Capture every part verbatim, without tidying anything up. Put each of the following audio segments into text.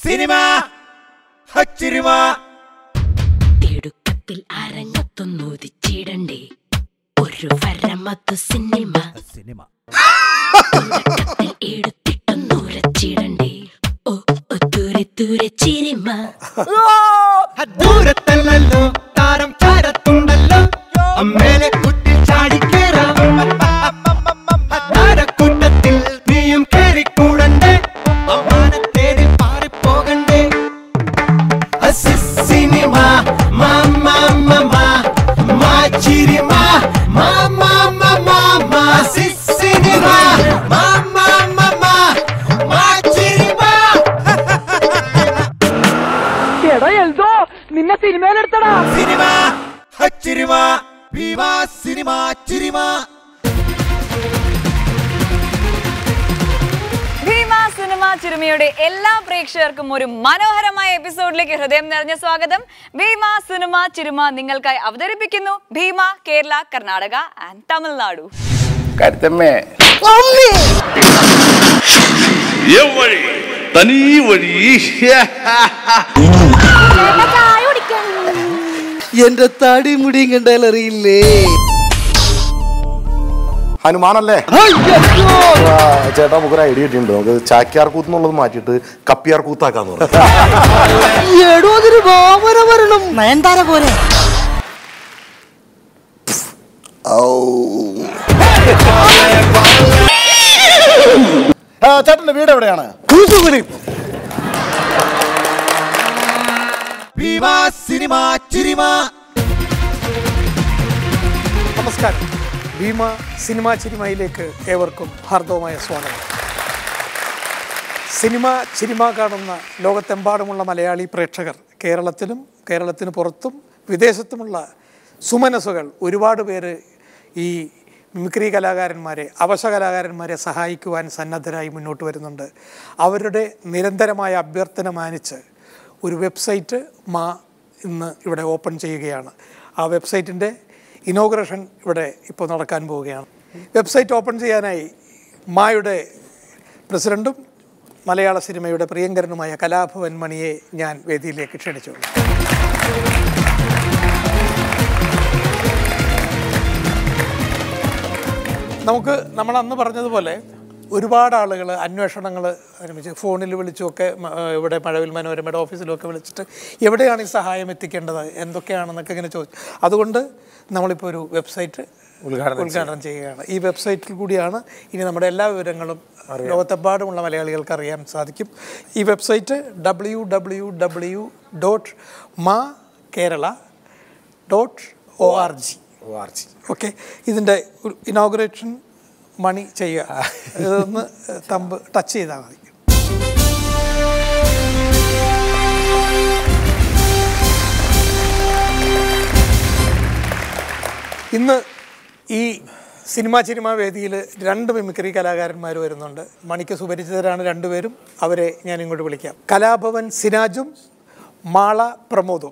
Cinemaa Chirimaa തിടുക്കത്തിൽ അരങ്ങത്തൊന്നുദിച്ചിടണ്ടേ ഒരു വരമത്തു cinema cinema തിടുക്കത്തിൽ എടുത്തിട്ടൊന്നുരച്ചിടണ്ടേ ഓ ദൂരെ ദൂരെ ചിരിമ ദൂരത്തല്ലല്ലോ താരം ചാരത്തുണ്ടല്ലോ അമ്മേലെ കുട്ടി ചാടിക്കേറാം താരക്കൂട്ടത്തിൽ നീയും കേറിക്കൂടണ്ടേ അമ്മാനെ തേടി പാറിപ്പോകണ്ടേ സിനിമ മാമാ മാമാ മാ ചിരിമാ മാമാ മാമാ മാ സിനിമ മാമാ മാമാ മാ ചിരിമാ എടാ എൽദോ നിന്നെ സിനിമയിലെടുത്തടാ സിനിമാ ചിരിമാ വിവാ സിനിമാ ചിരിമാ സിനിമാ ചിരുമയുടെ എല്ലാ പ്രേക്ഷകർക്കും ഒരു മനോഹരമായ എപ്പിസോഡിലേക്ക് ഹൃദയം നിറഞ്ഞ സ്വാഗതം. ഭീമ സിനിമ ചിരുമ നിങ്ങൾക്കായി അവതരിപ്പിക്കുന്നു ഭീമ കേരള, കർണാടക ആൻഡ് തമിഴ്നാടു. എന്റെ തടി മുടിയും കണ്ടാൽ അറിയില്ലേ ഹനുമാനല്ലേ ചേട്ടാ നമുക്ക് ഒരു ഐഡിയ കിട്ടിയിട്ടുണ്ട്. നമുക്ക് ചാക്യാർ കൂത്ത് എന്നുള്ളത് മാറ്റിയിട്ട് കപ്പിയാർ കൂത്താക്കാന്ന് പറഞ്ഞു. നയൻതാര പോലെ ചേട്ടന്റെ വീട് എവിടെയാണ്? നമസ്കാരം. ഭീമ സിനിമാ ചിരിമയിലേക്ക് ഏവർക്കും ഹാർദവമായ സ്വാഗതം. സിനിമ ചിരിമ കാണുന്ന ലോകത്തെമ്പാടുമുള്ള മലയാളി പ്രേക്ഷകർ, കേരളത്തിലും കേരളത്തിന് പുറത്തും വിദേശത്തുമുള്ള സുമനസുകൾ ഒരുപാട് പേര് ഈ മിമിക്രി കലാകാരന്മാരെ, അവശ കലാകാരന്മാരെ സഹായിക്കുവാൻ സന്നദ്ധരായി മുന്നോട്ട് വരുന്നുണ്ട്. അവരുടെ നിരന്തരമായ അഭ്യർത്ഥന മാനിച്ച് ഒരു വെബ്സൈറ്റ് മാ ഇന്ന് ഇവിടെ ഓപ്പൺ ചെയ്യുകയാണ്. ആ വെബ്സൈറ്റിൻ്റെ ഇനോഗ്രേഷൻ ഇവിടെ ഇപ്പോൾ നടക്കാൻ പോവുകയാണ്. വെബ്സൈറ്റ് ഓപ്പൺ ചെയ്യാനായി മായുടെ പ്രസിഡൻറ്റും മലയാള സിനിമയുടെ പ്രിയങ്കരനുമായ കലാഭവൻ മണിയെ ഞാൻ വേദിയിലേക്ക് ക്ഷണിച്ചു. നമുക്ക് നമ്മൾ അന്ന് പറഞ്ഞതുപോലെ ഒരുപാട് ആളുകൾ അന്വേഷണങ്ങൾ ആരംഭിച്ച് ഫോണിൽ വിളിച്ചുമൊക്കെ ഇവിടെ മഴവിൽ മനോരമയുടെ ഓഫീസിലൊക്കെ വിളിച്ചിട്ട് എവിടെയാണ് ഈ സഹായം എത്തിക്കേണ്ടത്, എന്തൊക്കെയാണെന്നൊക്കെ ഇങ്ങനെ ചോദിച്ചു. അതുകൊണ്ട് നമ്മളിപ്പോൾ ഒരു വെബ്സൈറ്റ് ഉദ്ഘാടനം ചെയ്യുകയാണ്. ഈ വെബ്സൈറ്റിൽ കൂടിയാണ് ഇനി നമ്മുടെ എല്ലാ വിവരങ്ങളും ലോകത്തെമ്പാടുമുള്ള മലയാളികൾക്ക് അറിയാൻ സാധിക്കും. ഈ website W W W dot ma Kerala dot O R G O R G okay. ഇതിൻ്റെ ഇനോഗ്രേഷൻ മണി ചെയ്യുക. ഇതൊന്ന് തമ്പ് ടച്ച് ചെയ്താൽ മതി. ഇന്ന് ഈ സിനിമാ ചിരിമ വേദിയിൽ രണ്ട് മിമിക്രി കലാകാരന്മാർ വരുന്നുണ്ട്. മണിക്ക് സുപരിചിതരാണ് രണ്ടുപേരും. അവരെ ഞാൻ ഇങ്ങോട്ട് വിളിക്കാം. കലാഭവൻ സിനാജും മാള പ്രമോദും.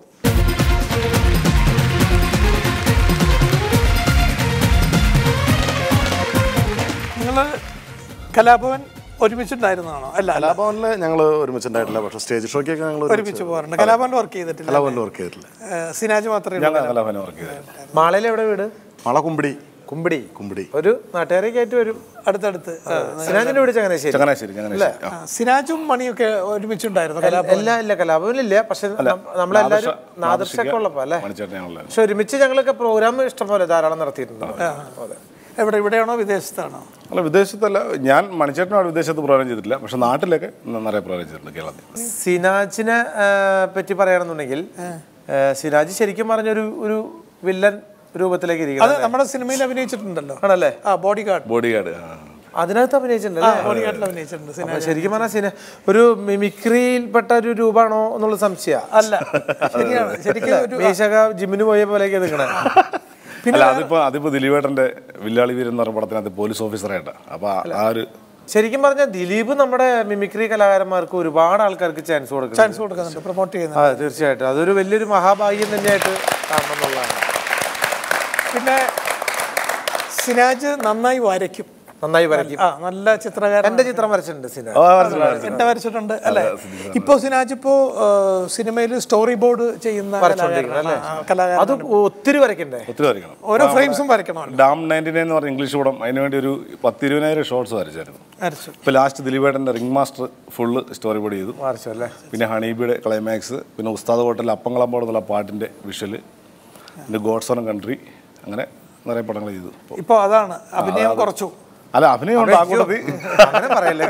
നിങ്ങൾ കലാഭവൻ ഒരുമിച്ചുണ്ടായിരുന്നതാണോ? അല്ല, കലാഭവനിൽ ഞങ്ങൾ ഒരുമിച്ചുണ്ടായിട്ടില്ല, പക്ഷേ സ്റ്റേജ് ഷോയ്ക്കൊക്കെ ഞങ്ങൾ ഒരുമിച്ച് പോകാറുണ്ട്. കലാഭവനിൽ വർക്ക് ചെയ്തിട്ടില്ല? കലാഭവനിൽ വർക്ക് ചെയ്തിട്ടില്ല. സിനാജ് മാത്രമേ കലാഭവനിൽ വർക്ക് ചെയ്തിട്ടില്ല. മാളയിൽ എവിടെ വീട്? മാള കുമ്പിടി. കുമ്പിടി കുമ്പിടി ഒരു നാട്ടുകാരൊക്കെ ആയിട്ട് വരും. അടുത്തടുത്ത്. സിനാജിന്റെ വീട് ചങ്ങനാശ്ശേരി. ചങ്ങനാശ്ശേരി ചങ്ങനാശ്ശേരി. സിനാജും മണിയൊക്കെ ഒരുമിച്ചുണ്ടായിരുന്നു? എല്ലാ ഇല്ല കലാഭവനില്ല, പക്ഷെ നമ്മളെല്ലാവരും നാദർശൊക്കെ ഉള്ളപ്പോ അല്ലേ. പക്ഷെ ഒരുമിച്ച് ഞങ്ങളൊക്കെ പ്രോഗ്രാം ഇഷ്ടംപോലെ ധാരാളം നടത്തിയിട്ടുണ്ട്. എവിടെ, ഇവിടെയാണോ വിദേശത്താണോ? അല്ല, വിദേശത്തല്ല. ഞാൻ മണിച്ചേട്ടനോട് വിദേശത്ത് പ്രോഗ്രാം ചെയ്തിട്ടില്ല, പക്ഷെ നാട്ടിലൊക്കെ നിറയെ പ്രോഗ്രാം ചെയ്തിട്ടുണ്ട് കേരളത്തിൽ. സിനാജിനെ പറ്റി പറയുകയാണെന്നുണ്ടെങ്കിൽ സിനാജ് ശരിക്കും പറഞ്ഞൊരു ഒരു വില്ലൻ രൂപത്തിലേക്ക് ഇരിക്കുന്നത്. നമ്മുടെ സിനിമയിൽ അഭിനയിച്ചിട്ടുണ്ടല്ലോ ആണല്ലേ? ആ ബോഡി ഗാർഡ്. ബോഡി ഗാർഡ് അതിനകത്ത് അഭിനയിച്ചിട്ടുണ്ട്. ബോഡി ഗാർഡിൽ അഭിനയിച്ചിട്ടുണ്ട്. ശരിക്കും പറഞ്ഞാൽ സിന ഒരു മിമിക്രിയിൽപ്പെട്ട ഒരു രൂപമാണോ എന്നുള്ള സംശയ അല്ല. ശരിയാണ്. ശരിക്കും മീശക ജിമ്മിന് പോയ പോലെയൊക്കെ നിൽക്കണേ. പിന്നെ അതിപ്പോ അതിപ്പോ ദിലീപേട്ടന്റെ വില്ലാളി വീരൻ എന്ന് പറഞ്ഞ പടത്തിനകത്ത് പോലീസ് ഓഫീസറായിട്ടാ. അപ്പൊ ആ ഒരു ശരിക്കും പറഞ്ഞാൽ ദിലീപ് നമ്മുടെ മിമിക്രി കലാകാരന്മാർക്ക് ഒരുപാട് ആൾക്കാർക്ക് ചാൻസ് കൊടുക്കും ചാൻസ് കൊടുക്കുന്നുണ്ട് പ്രൊമോട്ട് ചെയ്യുന്നത്. അതെ, തീർച്ചയായിട്ടും അതൊരു വലിയൊരു മഹാഭാഗ്യം തന്നെയായിട്ട് കാണണം എന്നുള്ളതാണ്. പിന്നെ സിനാജ് നന്നായി വരയ്ക്കും. നന്നായി വരയ്ക്കും. നല്ല ചിത്രകാരൻ. എന്റെ ചിത്രം വരച്ചിട്ടുണ്ട് സിനാജ്. എന്റെ വരച്ചിട്ടുണ്ട് അല്ലേ? ഇപ്പൊ സിനാജ് ഇപ്പോ സിനിമയിൽ സ്റ്റോറി ബോർഡ് ചെയ്യുന്ന കലാകാരൻ. അത് ഒത്തിരി വരയ്ക്കണ്ടേ? ഒത്തിരി വരയ്ക്കണം. ഓരോ ഫ്രെയിംസും വരയ്ക്കണം. ഡാം നയൻറ്റി നയൻ എന്ന് പറഞ്ഞ ഇംഗ്ലീഷ് പടം, അതിനുവേണ്ടി ഒരു പത്ത് ഇരുപതിനായിരം ഷോർട്സ് വരച്ചായിരുന്നു. ഇപ്പൊ ലാസ്റ്റ് ദിലീപേട്ടന്റെ ring master full story board ചെയ്തു. പിന്നെ ഹണീബിയുടെ ക്ലൈമാക്സ്, പിന്നെ ഉസ്താദ് ഹോട്ടലിൽ അപ്പങ്ങളമ്പോട് എന്നുള്ള പാട്ടിന്റെ വിഷ്വല്, പിന്നെ ഗോഡ്സ് ഓൺ കൺട്രി, അങ്ങനെ നിറയെ പടങ്ങൾ ചെയ്തു. ഇപ്പൊ അതാണ് അഭിനയം കുറച്ചു. അല്ല, അഭിനയം അങ്ങനെ പറയല്ലേ.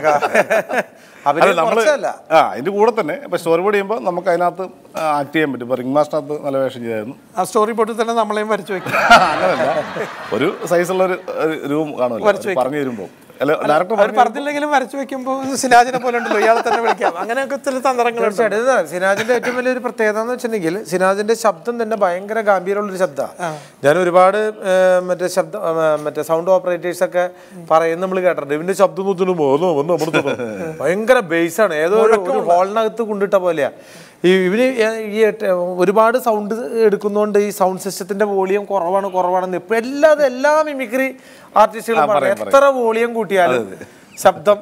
ആ അതിന്റെ കൂടെ തന്നെ ഇപ്പൊ സ്റ്റോറി ബോർഡ് ചെയ്യുമ്പോൾ നമുക്ക് അതിനകത്ത് ആക്ട് ചെയ്യാൻ പറ്റും. ഇപ്പൊ റിംഗ് മാസ്റ്ററിനകത്ത് നല്ല വേഷം ചെയ്യായിരുന്നു. ആ സ്റ്റോറി ബോർഡിൽ തന്നെ നമ്മളെയും വരച്ചു വെക്കും. അങ്ങനല്ല, ഒരു സൈസുള്ള ഒരു രൂപം കാണുമല്ലോ പറഞ്ഞു തരുമ്പോൾ. പറഞ്ഞില്ലെങ്കിലും വരച്ചു വെക്കുമ്പോൾ സിനാജിനെ പോലെ ഉണ്ടല്ലോ, ഇയാളെ തന്നെ വിളിക്കാം. അങ്ങനെയൊക്കെ ചില തന്ത്രങ്ങൾ. സിനാജിന്റെ ഏറ്റവും വലിയൊരു പ്രത്യേകത എന്ന് വെച്ചിട്ടുണ്ടെങ്കിൽ സിനാജിന്റെ ശബ്ദം തന്നെ ഭയങ്കര ഗാംഭീര്യമുള്ളൊരു ശബ്ദമാണ്. ഞാൻ ഒരുപാട് മറ്റേ ശബ്ദം മറ്റേ സൗണ്ട് ഓപ്പറേറ്റേഴ്സ് ഒക്കെ പറയുന്നത് നമ്മൾ കേട്ടിട്ടുണ്ട്. ഇവന്റെ ശബ്ദം ഭയങ്കര ബേസാണ്, ഏതോ ഒരു ഹോളിനകത്ത് കൊണ്ടിട്ട പോലെയാ. ഈ ഇവന് ഈ ഒരുപാട് സൗണ്ട് എടുക്കുന്നതുകൊണ്ട് ഈ സൗണ്ട് സിസ്റ്റത്തിന്റെ വോളിയം കുറവാണ് കുറവാണെന്ന് ഇപ്പൊ എല്ലാ എല്ലാ മിമിക്രി ആർട്ടിസ്റ്റുകളും പറയും. എത്ര വോളിയം കൂട്ടിയാലും ശബ്ദം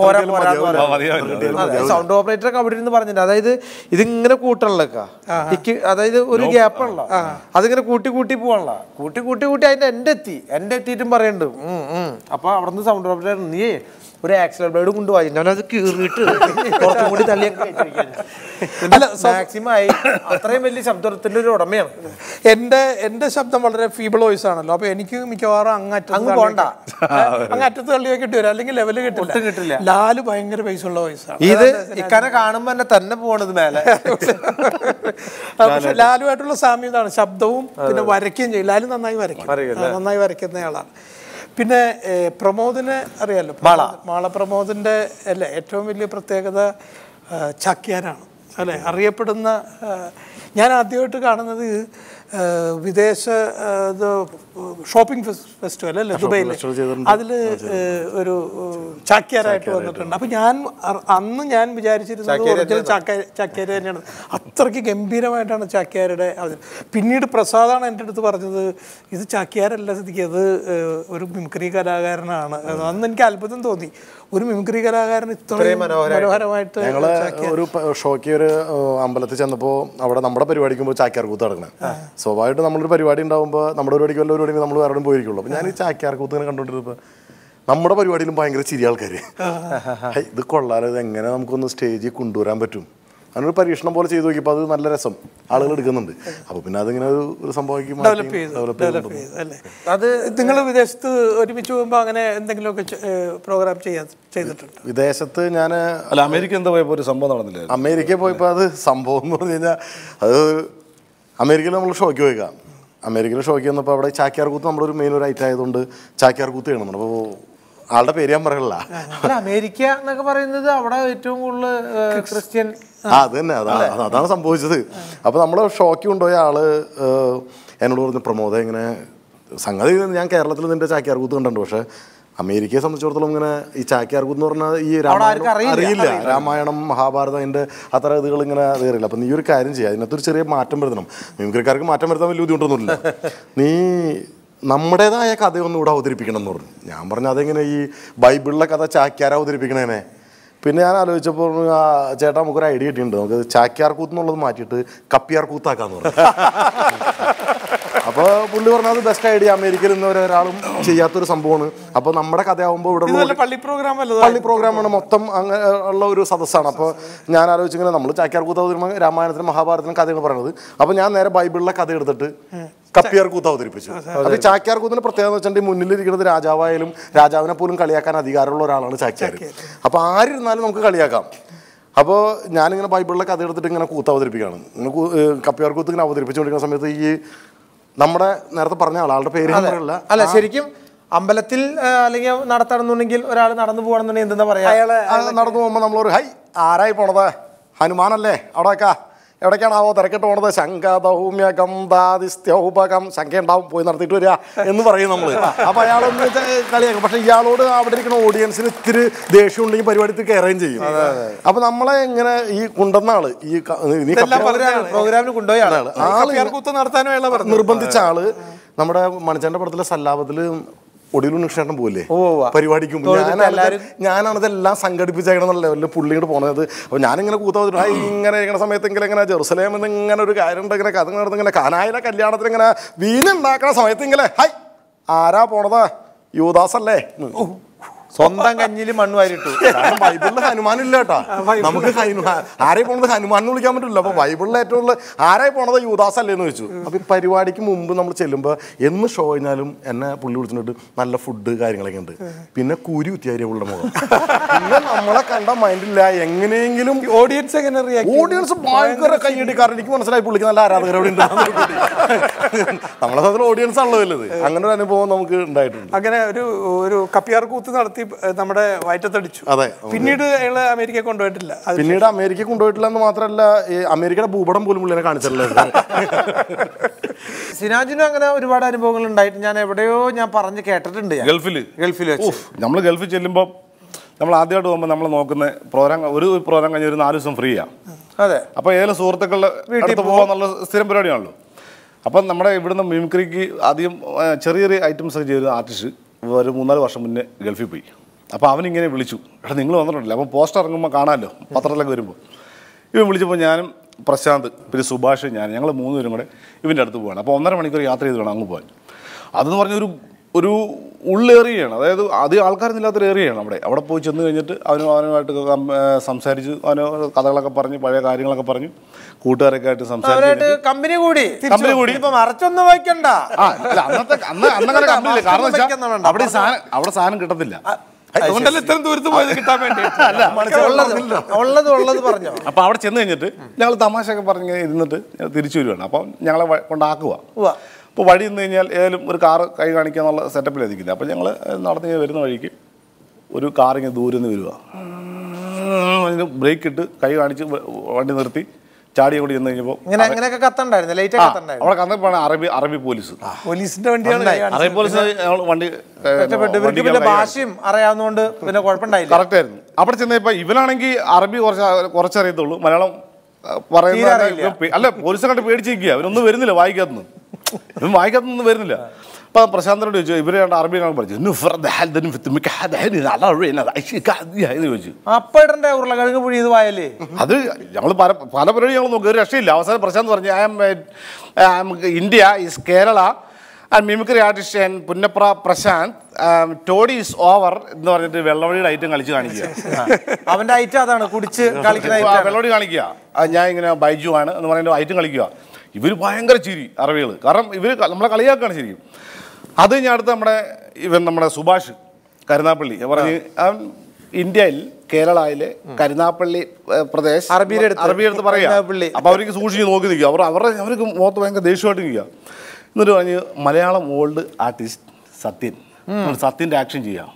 സൗണ്ട് ഓപ്പറേറ്റർ ഒക്കെ അവിടെ ഇരുന്ന് പറഞ്ഞിട്ടുണ്ട്. അതായത് ഇതിങ്ങനെ കൂട്ടണല്ലോ, അതായത് ഒരു ഗ്യാപ്പാണല്ലോ, അതിങ്ങനെ കൂട്ടി കൂട്ടി പോവാണല്ലോ, കൂട്ടി കൂട്ടി കൂട്ടി അതിന്റെ എന്റെ എത്തി എന്റെ എത്തിയിട്ടും പറയുന്നുണ്ട്. അപ്പൊ അവിടെ നിന്ന് സൗണ്ട് ഓപ്പറേറ്റർ നീ ഒരു ആക്സിലർ ബ്ലേഡ് കൊണ്ടുപോയി ഞാനത് കീറിയിട്ട് കുറച്ചും കൂടി തള്ളിയൊക്കെ മാക്സിമം ആയി. അത്രയും വലിയ ശബ്ദത്തിന്റെ ഒരു ഉടമയാണ്. എന്റെ എന്റെ ശബ്ദം വളരെ ഫീബിൾ വോയിസ് ആണല്ലോ, അപ്പൊ എനിക്ക് മിക്കവാറും അങ്ങറ്റ അങ്ങ് പോണ്ട അങ്ങറ്റത്ത് തള്ളി കിട്ടി വരും, അല്ലെങ്കിൽ ലെവല് കിട്ടില്ല കിട്ടില്ല ലാല് ഭയങ്കര പൈസ ഉള്ള വോയിസാണ്. ഇത് ഇക്കാനെ കാണുമ്പോ തന്നെ തന്നെ പോണത് മേലെ. പക്ഷെ ലാലുമായിട്ടുള്ള സാമ്യതാണ്, ശബ്ദവും പിന്നെ വരയ്ക്കുകയും ചെയ്യും. ലാലു നന്നായി വരയ്ക്കും, നന്നായി വരയ്ക്കുന്നയാളാണ്. പിന്നെ പ്രമോദിനെ അറിയാലോ, മാള പ്രമോദിന്റെ അല്ലേ ഏറ്റവും വലിയ പ്രത്യേകത ചാക്യാരാണ് അല്ലേ, അറിയപ്പെടുന്ന. ഞാൻ ആദ്യമായിട്ട് കാണുന്നത് വിദേശ ഷോപ്പിംഗ് ഫെസ്റ്റിവൽ അല്ലേ ദുബൈയിൽ, അതിൽ ഒരു ചാക്യാരായിട്ട് വന്നിട്ടുണ്ട്. അപ്പം ഞാൻ അന്ന് ഞാൻ വിചാരിച്ചിരുന്നത് ഒറിജിനൽ ചാക്യാർ ചാക്യാർ തന്നെയാണ്. അത്രയ്ക്ക് ഗംഭീരമായിട്ടാണ് ചാക്യാരുടെ അതിൽ. പിന്നീട് പ്രസാദാണ് എൻ്റെ അടുത്ത് പറഞ്ഞത്, ഇത് ചാക്യാരല്ല സിദ്ദിഖ്, അത് ഒരു മിമിക്രി കലാകാരനാണ്. അന്ന് എനിക്ക് അത്ഭുതം തോന്നി, ഒരു മിമിക്രി കലാകാരൻ ഇത്രയും മനോഹരമായിട്ട്. ഞങ്ങള് ഒരു ഷോയ്ക്ക് ഒരു അമ്പലത്തിൽ ചെന്നപ്പോൾ അവിടെ നമ്മുടെ പരിപാടിക്കുമ്പോൾ ചാക്യാർ കൂത്ത് നടക്കണം. സ്വാഭാവികമായിട്ട് നമ്മളൊരു പരിപാടി ഉണ്ടാകുമ്പോൾ നമ്മുടെ പരിപാടിക്ക് വല്ല പരിപാടി നമ്മൾ വേറെ പോയിരിക്കുള്ളൂ. അപ്പോൾ ഞാൻ ഈ ചാക്യാർ കൂത്ത് ഇങ്ങനെ കണ്ടുകൊണ്ടിരുന്നപ്പോൾ നമ്മുടെ പരിപാടിയിലും ഭയങ്കര ചിരിയ ആൾക്കാർ, ഇത് കൊള്ളാലോ, ഇത് എങ്ങനെ നമുക്കൊന്ന് സ്റ്റേജിൽ കൊണ്ടുവരാൻ പറ്റും. അങ്ങനൊരു പരീക്ഷണം പോലെ ചെയ്ത് നോക്കിയപ്പോൾ അത് നല്ല രസം, ആളുകൾ എടുക്കുന്നുണ്ട്. അപ്പോൾ പിന്നെ അതിങ്ങനെ ഒരു സംഭവം ഡെവലപ്പ് ചെയ്ത്. അത് നിങ്ങൾ വിദേശത്ത് ഒരുമിച്ച് പോകുമ്പോൾ അങ്ങനെ എന്തെങ്കിലുമൊക്കെ പ്രോഗ്രാം ചെയ്യാൻ ചെയ്തിട്ടുണ്ട്? വിദേശത്ത് ഞാൻ അല്ല അമേരിക്ക എന്താ പോയപ്പോൾ ഒരു സംഭവം നടന്നില്ല. അമേരിക്കയിൽ പോയപ്പോൾ അത് സംഭവം എന്ന് പറഞ്ഞു കഴിഞ്ഞാൽ അത് അമേരിക്കയിൽ നമ്മൾ ഷോയ്ക്ക് പോയിക്കാം. അമേരിക്കയിൽ ഷോയ്ക്ക് വന്നപ്പോൾ അവിടെ ചാക്യാർ കൂത്ത് നമ്മളൊരു മെയിൻ ഒരു ഐറ്റം ആയതുകൊണ്ട് ചാക്യാർ കൂത്ത് ചെയ്യണം. അപ്പോൾ ആളുടെ പേര് ഞാൻ പറയല്ല. അമേരിക്ക എന്നൊക്കെ പറയുന്നത് അവിടെ ഏറ്റവും കൂടുതൽ ക്രിസ്ത്യൻ. ആ അത് തന്നെ, അതാണ് അതാണ് സംഭവിച്ചത്. അപ്പോൾ നമ്മൾ ഷോയ്ക്ക് കൊണ്ടുപോയ ആള് എന്നോട് പറഞ്ഞു, പ്രമോദ ഇങ്ങനെ സംഗതി ഞാൻ കേരളത്തിൽ നിന്റെ ചാക്യാർ കൂത്ത് കണ്ടിട്ടുണ്ട്, പക്ഷെ അമേരിക്കയെ സംബന്ധിച്ചിടത്തോളം ഇങ്ങനെ ഈ ചാക്യാർ കൂത്ത് എന്ന് പറഞ്ഞാൽ ഈ രാമായണം അറിയില്ല, രാമായണം മഹാഭാരതം അതിൻ്റെ അത്ര ഇതുകൾ ഇങ്ങനെ അറിയില്ല. അപ്പം നീ ഒരു കാര്യം ചെയ്യുക, അതിനകത്തൊരു ചെറിയ മാറ്റം വരുത്തണം. മിമിക്രിക്കാർക്ക് മാറ്റം വരുത്താൻ വലിയ ബുദ്ധിമുട്ടൊന്നുമില്ല, നീ നമ്മുടേതായ കഥയൊന്നും ഇവിടെ അവതരിപ്പിക്കണം എന്ന് പറഞ്ഞു. ഞാൻ പറഞ്ഞു അതെങ്ങനെ ഈ ബൈബിളിലെ കഥ ചാക്യാർ അവതരിപ്പിക്കണേനെ. പിന്നെ ഞാൻ ആലോചിച്ചപ്പോൾ ആ ചേട്ടാ നമുക്കൊരു ഐഡിയ കിട്ടിയിട്ടുണ്ട്, നമുക്ക് ചാക്യാർ കൂത്ത് എന്നുള്ളത് മാറ്റിയിട്ട് കപ്പിയാർ കൂത്താക്കാന്ന് പറഞ്ഞു. അപ്പോൾ പുള്ളി പറഞ്ഞാൽ അത് ബെസ്റ്റ് ഐഡിയ, അമേരിക്കയിൽ നിന്ന് ഒരാളും ചെയ്യാത്തൊരു സംഭവമാണ്. അപ്പോൾ നമ്മുടെ കഥയാവുമ്പോൾ ഇവിടെ പള്ളി പ്രോഗ്രാം പള്ളി പ്രോഗ്രാമാണ്, മൊത്തം അങ്ങനെ ഉള്ള ഒരു സദസ്സാണ്. അപ്പോൾ ഞാൻ ആലോചിച്ചിങ്ങനെ നമ്മൾ ചാക്യാർ കൂത്ത് അവതരിക്കുമ്പോൾ രാമായണത്തിനും മഹാഭാരതത്തിനും കഥയാണ് പറയുന്നത്. അപ്പോൾ ഞാൻ നേരെ ബൈബിളിലെ കഥ എടുത്തിട്ട് കപ്പിയാർ കൂത്ത് അവതരിപ്പിച്ചു. അത് ചാക്യാർ കൂത്തിന് പ്രത്യേകത എന്ന് വെച്ചിട്ടുണ്ടെങ്കിൽ മുന്നിലിരിക്കുന്നത് രാജാവായാലും രാജാവിനെ പോലും കളിയാക്കാൻ അധികാരമുള്ള ഒരാളാണ് ചാക്യാർ. അപ്പോൾ ആരിരുന്നാലും നമുക്ക് കളിയാക്കാം. അപ്പോൾ ഞാനിങ്ങനെ ബൈബിളിലെ കഥ എടുത്തിട്ട് ഇങ്ങനെ കൂത്ത് അവതരിപ്പിക്കുകയാണ്. ഇങ്ങനെ കപ്പിയാർ കൂത്ത് ഇങ്ങനെ അവതരിപ്പിച്ചുകൊണ്ടിരിക്കുന്ന സമയത്ത് ഈ നമ്മുടെ നേരത്തെ പറഞ്ഞ ആളുടെ പേര് അല്ല, ശരിക്കും അമ്പലത്തിൽ അല്ലെങ്കിൽ നടത്തണമെന്നുണ്ടെങ്കിൽ ഒരാൾ നടന്നു പോകണമെന്നുണ്ടെങ്കിൽ എന്താ പറയാ, നടന്നു പോകുമ്പോൾ നമ്മളൊരു ഹൈ ആരായി പോണത്, ഹനുമാനല്ലേ അവിടെയൊക്കെ എവിടേക്കാണാവോ തിരക്കിട്ട് പോണത്, ശംഖദൗമ്യ ഗന്ധാദിസ്ത്യൗപകം, ശംഖ ഉണ്ടാവും പോയി നടത്തിയിട്ട് വരിക എന്ന് പറയും നമ്മൾ. അപ്പോൾ അയാളൊന്ന് കളിയാക്കും. പക്ഷെ ഇയാളോട് അവിടെ ഇരിക്കുന്ന ഓഡിയൻസിന് ഇത്തിരി ദേഷ്യം ഉണ്ടെങ്കിൽ പരിപാടി കയറുകയും ചെയ്യും. അപ്പൊ നമ്മളെ ഇങ്ങനെ ഈ കൊണ്ടുവന്ന ആള് ഈ പ്രോഗ്രാമിന് കൊണ്ടുപോയ ആള് നിർബന്ധിച്ച ആള് നമ്മുടെ മണിച്ചേന്റെ പടത്തിലെ സല്ലാപത്തില് ഒടിയിലും നിക്ഷേപം പോലെ പരിപാടിക്ക് മുമ്പ് ഞാനാണ് ഞാനാണിതെല്ലാം സംഘടിപ്പിച്ചേക്കണം ലെവലിൽ പുള്ളിയോട് പോണത്. അപ്പോൾ ഞാനിങ്ങനെ കൂത്താ ഇങ്ങനെ ഇങ്ങനെ സമയത്ത് ഇങ്ങനെ ഇങ്ങനെ ജെറുസലേമിൽ നിന്ന് ഇങ്ങനെ ഒരു കാര്യം ഉണ്ട്, ഇങ്ങനെ കഥ നടന്ന് ഇങ്ങനെ കാനായിലെ കല്യാണത്തിന് ഇങ്ങനെ വീഞ്ഞുണ്ടാക്കണ സമയത്ത് ഇങ്ങനെ ഹൈ ആരാ പോണതാ യൂദാസ് അല്ലേ, സ്വന്തം കഞ്ഞിൽ മണ്ണ് വാരിട്ടു. കാരണം ബൈബിളിൽ ഹനുമാനില്ല കേട്ടാ, നമുക്ക് ആരെ പോണത് ഹനുമാൻ എന്ന് വിളിക്കാൻ പറ്റില്ല. അപ്പൊ ബൈബിളിൽ ഏറ്റവും ഉള്ള ആരായി പോണത് യൂദാസ് അല്ലേന്ന് ചോദിച്ചു. അപ്പൊ ഈ പരിപാടിക്ക് മുമ്പ് നമ്മൾ ചെല്ലുമ്പോൾ എന്ന് ഷോ കഴിഞ്ഞാലും എന്നെ പുള്ളി വിളിച്ചിട്ട് നല്ല ഫുഡ് കാര്യങ്ങളൊക്കെ ഉണ്ട്. പിന്നെ കൂരി കുത്തിയാരിയ പുള്ളിയുടെ മുഖം. പിന്നെ നമ്മളെ കണ്ട മൈൻഡില്ല എങ്ങനെയെങ്കിലും ഓഡിയൻസ് എങ്ങനെ ഓഡിയൻസ് ഭയങ്കര കൈയടി. കാരണം എനിക്ക് മനസ്സിലായി പുള്ളിക്ക് നല്ല ആരാധകരോട് ഉണ്ട്. നമ്മളെ സാധനം ഓഡിയൻസ് ആണല്ലോ വലുത്. അങ്ങനെ ഒരു അനുഭവം നമുക്ക് ഉണ്ടായിട്ടുണ്ട്. അങ്ങനെ ഒരു ഒരു കപ്പിയാർ കൂത്ത് നടത്തി നമ്മുടെ വയറ്റത്തടിച്ചു. അതെ. പിന്നീട് അയാള് അമേരിക്ക കൊണ്ടുപോയിട്ടില്ല. പിന്നീട് അമേരിക്ക കൊണ്ടുപോയിട്ടില്ല എന്ന് മാത്രമല്ല അമേരിക്കയുടെ ഭൂപടം പോലും പുള്ളിനെ കാണിച്ചിട്ടില്ല. സിനാജിനും അങ്ങനെ ഒരുപാട് അനുഭവങ്ങൾ ഉണ്ടായിട്ട് ഞാൻ എവിടെയോ ഞാൻ പറഞ്ഞ് കേട്ടിട്ടുണ്ട്. ഗൾഫിൽ ഗൾഫിൽ നമ്മൾ ഗൾഫിൽ ചെല്ലുമ്പോൾ നമ്മൾ ആദ്യമായിട്ട് പോകുമ്പോൾ നമ്മൾ നോക്കുന്ന പ്രോഗ്രാം ഒരു പ്രോഗ്രാം കഴിഞ്ഞ ഒരു നാല് ദിവസം ഫ്രീ ആണ്. അതെ. അപ്പോൾ ഏതെങ്കിലും സുഹൃത്തുക്കളുടെ വീട്ടിൽ പോകാന്നുള്ള സ്ഥിരം പരിപാടിയാണല്ലോ. അപ്പം നമ്മുടെ ഇവിടുന്ന് മിമിക്രിക്ക് ആദ്യം ചെറിയ ചെറിയ ഐറ്റംസ് ഒക്കെ ചെയ്ത ആർട്ടിസ്റ്റ് ഒരു മൂന്നാല് വർഷം മുന്നേ ഗൾഫിൽ പോയി. അപ്പോൾ അവനിങ്ങനെ വിളിച്ചു, എടാ നിങ്ങൾ വന്നിട്ടില്ല. അപ്പം പോസ്റ്റർ ഇറങ്ങുമ്പോൾ കാണാമല്ലോ പത്രത്തിലൊക്കെ വരുമ്പോൾ. ഇവൻ വിളിച്ചപ്പോൾ ഞാനും പ്രശാന്ത് പിന്നെ സുഭാഷ് ഞാൻ ഞങ്ങൾ മൂന്ന് പേരും കൂടെ ഇവൻ്റെ അടുത്ത് പോവാണ്. അപ്പോൾ ഒന്നര മണിക്കൂർ യാത്ര ചെയ്ത് വേണം അങ്ങ് പോകാൻ. അതെന്ന് പറഞ്ഞൊരു ഒരു ഉള്ളേറിയാണ്, അതായത് അധികം ആൾക്കാരൊന്നുമില്ലാത്തൊരു ഏറിയാണ് അവിടെ. അവിടെ പോയി ചെന്ന് കഴിഞ്ഞിട്ട് അവനും അവനുമായിട്ട് സംസാരിച്ച് അവന് കഥകളൊക്കെ പറഞ്ഞ് പഴയ കാര്യങ്ങളൊക്കെ പറഞ്ഞ് കൂട്ടുകാരൊക്കെ ആയിട്ട് സംസാരിച്ച് കമ്പനി കൂടി കമ്പനി കൂടി ഇപ്പൊ മറച്ചൊന്നും വയ്ക്കണ്ട. അന്നത്തെ അന്ന് അന്നങ്ങനെ കമ്പനിയില്ല. കാരണം വെച്ചാൽ അവിടെ സാധനം അവിടെ സാധനം കിട്ടത്തില്ല. അതുകൊണ്ടല്ലേ ഇത്രയും ദൂരത്ത് പോയത് കിട്ടാൻ വേണ്ടി. ഉള്ളത് ഉള്ളത് പറഞ്ഞോ. അപ്പൊ അവിടെ ചെന്ന് കഴിഞ്ഞിട്ട് ഞങ്ങൾ തമാശയൊക്കെ പറഞ്ഞ് ഇരുന്നിട്ട് തിരിച്ചു വരുവാണ്. അപ്പം ഞങ്ങളെ കൊണ്ടാക്കുക. അപ്പോൾ വഴി നിന്ന് കഴിഞ്ഞാൽ ഏതായാലും ഒരു കാറ് കൈ കാണിക്കുക എന്നുള്ള സെറ്റപ്പിലായിരിക്കില്ല. അപ്പം ഞങ്ങൾ നടന്ന് വരുന്ന വഴിക്ക് ഒരു കാറിങ്ങനെ ദൂരെ നിന്ന് വരിക. അതിന് ബ്രേക്ക് ഇട്ട് കൈ കാണിച്ച് വണ്ടി നിർത്തി ചാടിയെ കൂടി ചെന്ന് കഴിഞ്ഞപ്പോൾ അവിടെ കന്നപ്പോഴാണ് അറബി അറബി പോലീസ് പോലീസിന്റെ വണ്ടിയാണ്. അറബി പോലീസ് വണ്ടി ഭാഷയും അറിയാവുന്നതുകൊണ്ട് പിന്നെ കുഴപ്പമുണ്ടായില്ല. കറക്റ്റ് ആയിരുന്നു. അവിടെ ചെന്നപ്പോൾ ഇവനാണെങ്കിൽ അറബി കുറച്ച് കുറച്ചറിയത്തുള്ളൂ, മലയാളം പറയുന്ന അല്ല. പോലീസ് കണ്ട് പേടിച്ചിരിക്കുക, അവരൊന്നും വരുന്നില്ല വായിക്കാത്തുനിന്ന്. ഇവൻ വായിക്കാത്തൊന്നും വരുന്നില്ല. അപ്പൊ പ്രശാന്തനോട് ചോദിച്ചു, ഇവരെ അറബി കാണാൻ പറഞ്ഞു ചോദിച്ചു. അപ്പേടന്റെ ഉരുളക്കിഴങ്ങ് പുഴിയത് വായല്ലേ. അത് ഞങ്ങൾ പല പല പരിപാടി ഞങ്ങൾ നോക്കി, ഒരു രക്ഷയില്ല. അവസാനം പ്രശാന്ത് പറഞ്ഞു, I am India is Kerala and mimicry artist and Punnapra Prashant today is over എന്ന് പറഞ്ഞിട്ട് വെള്ളവടിയുടെ ഐറ്റം കളിച്ച് കാണിക്കുക. അവന്റെ ഐറ്റം അതാണ് കുടിച്ച് കളിക്കുന്ന വെള്ളവടി കാണിക്കുക. ഞാൻ ഇങ്ങനെ ബൈജു ആണ് എന്ന് പറയുന്ന ഐറ്റം കളിക്കുക. ഇവർ ഭയങ്കര ചിരി അറബികൾ, കാരണം ഇവർ നമ്മളെ കളിയാക്കുകയാണ് ശരിക്കും. അത് ഞാൻ അടുത്ത് നമ്മുടെ ഇവൻ നമ്മുടെ സുഭാഷ് കരുനാപ്പള്ളി പറഞ്ഞ് ഇന്ത്യയിൽ കേരളയിലെ കരുനാപ്പള്ളി പ്രദേശ് അറബിയുടെ അടുത്ത് പറയാം. അപ്പോൾ അവർക്ക് സൂക്ഷിച്ച് നോക്കി നിൽക്കുക. അവർ അവരുടെ അവർക്ക് മുഖത്ത് ഭയങ്കര ദേഷ്യമായിട്ട് നിൽക്കുക. എന്നിട്ട് പറഞ്ഞ് മലയാളം ഓൾഡ് ആർട്ടിസ്റ്റ് സത്യൻ, സത്യൻ്റെ ആക്ഷൻ ചെയ്യാം.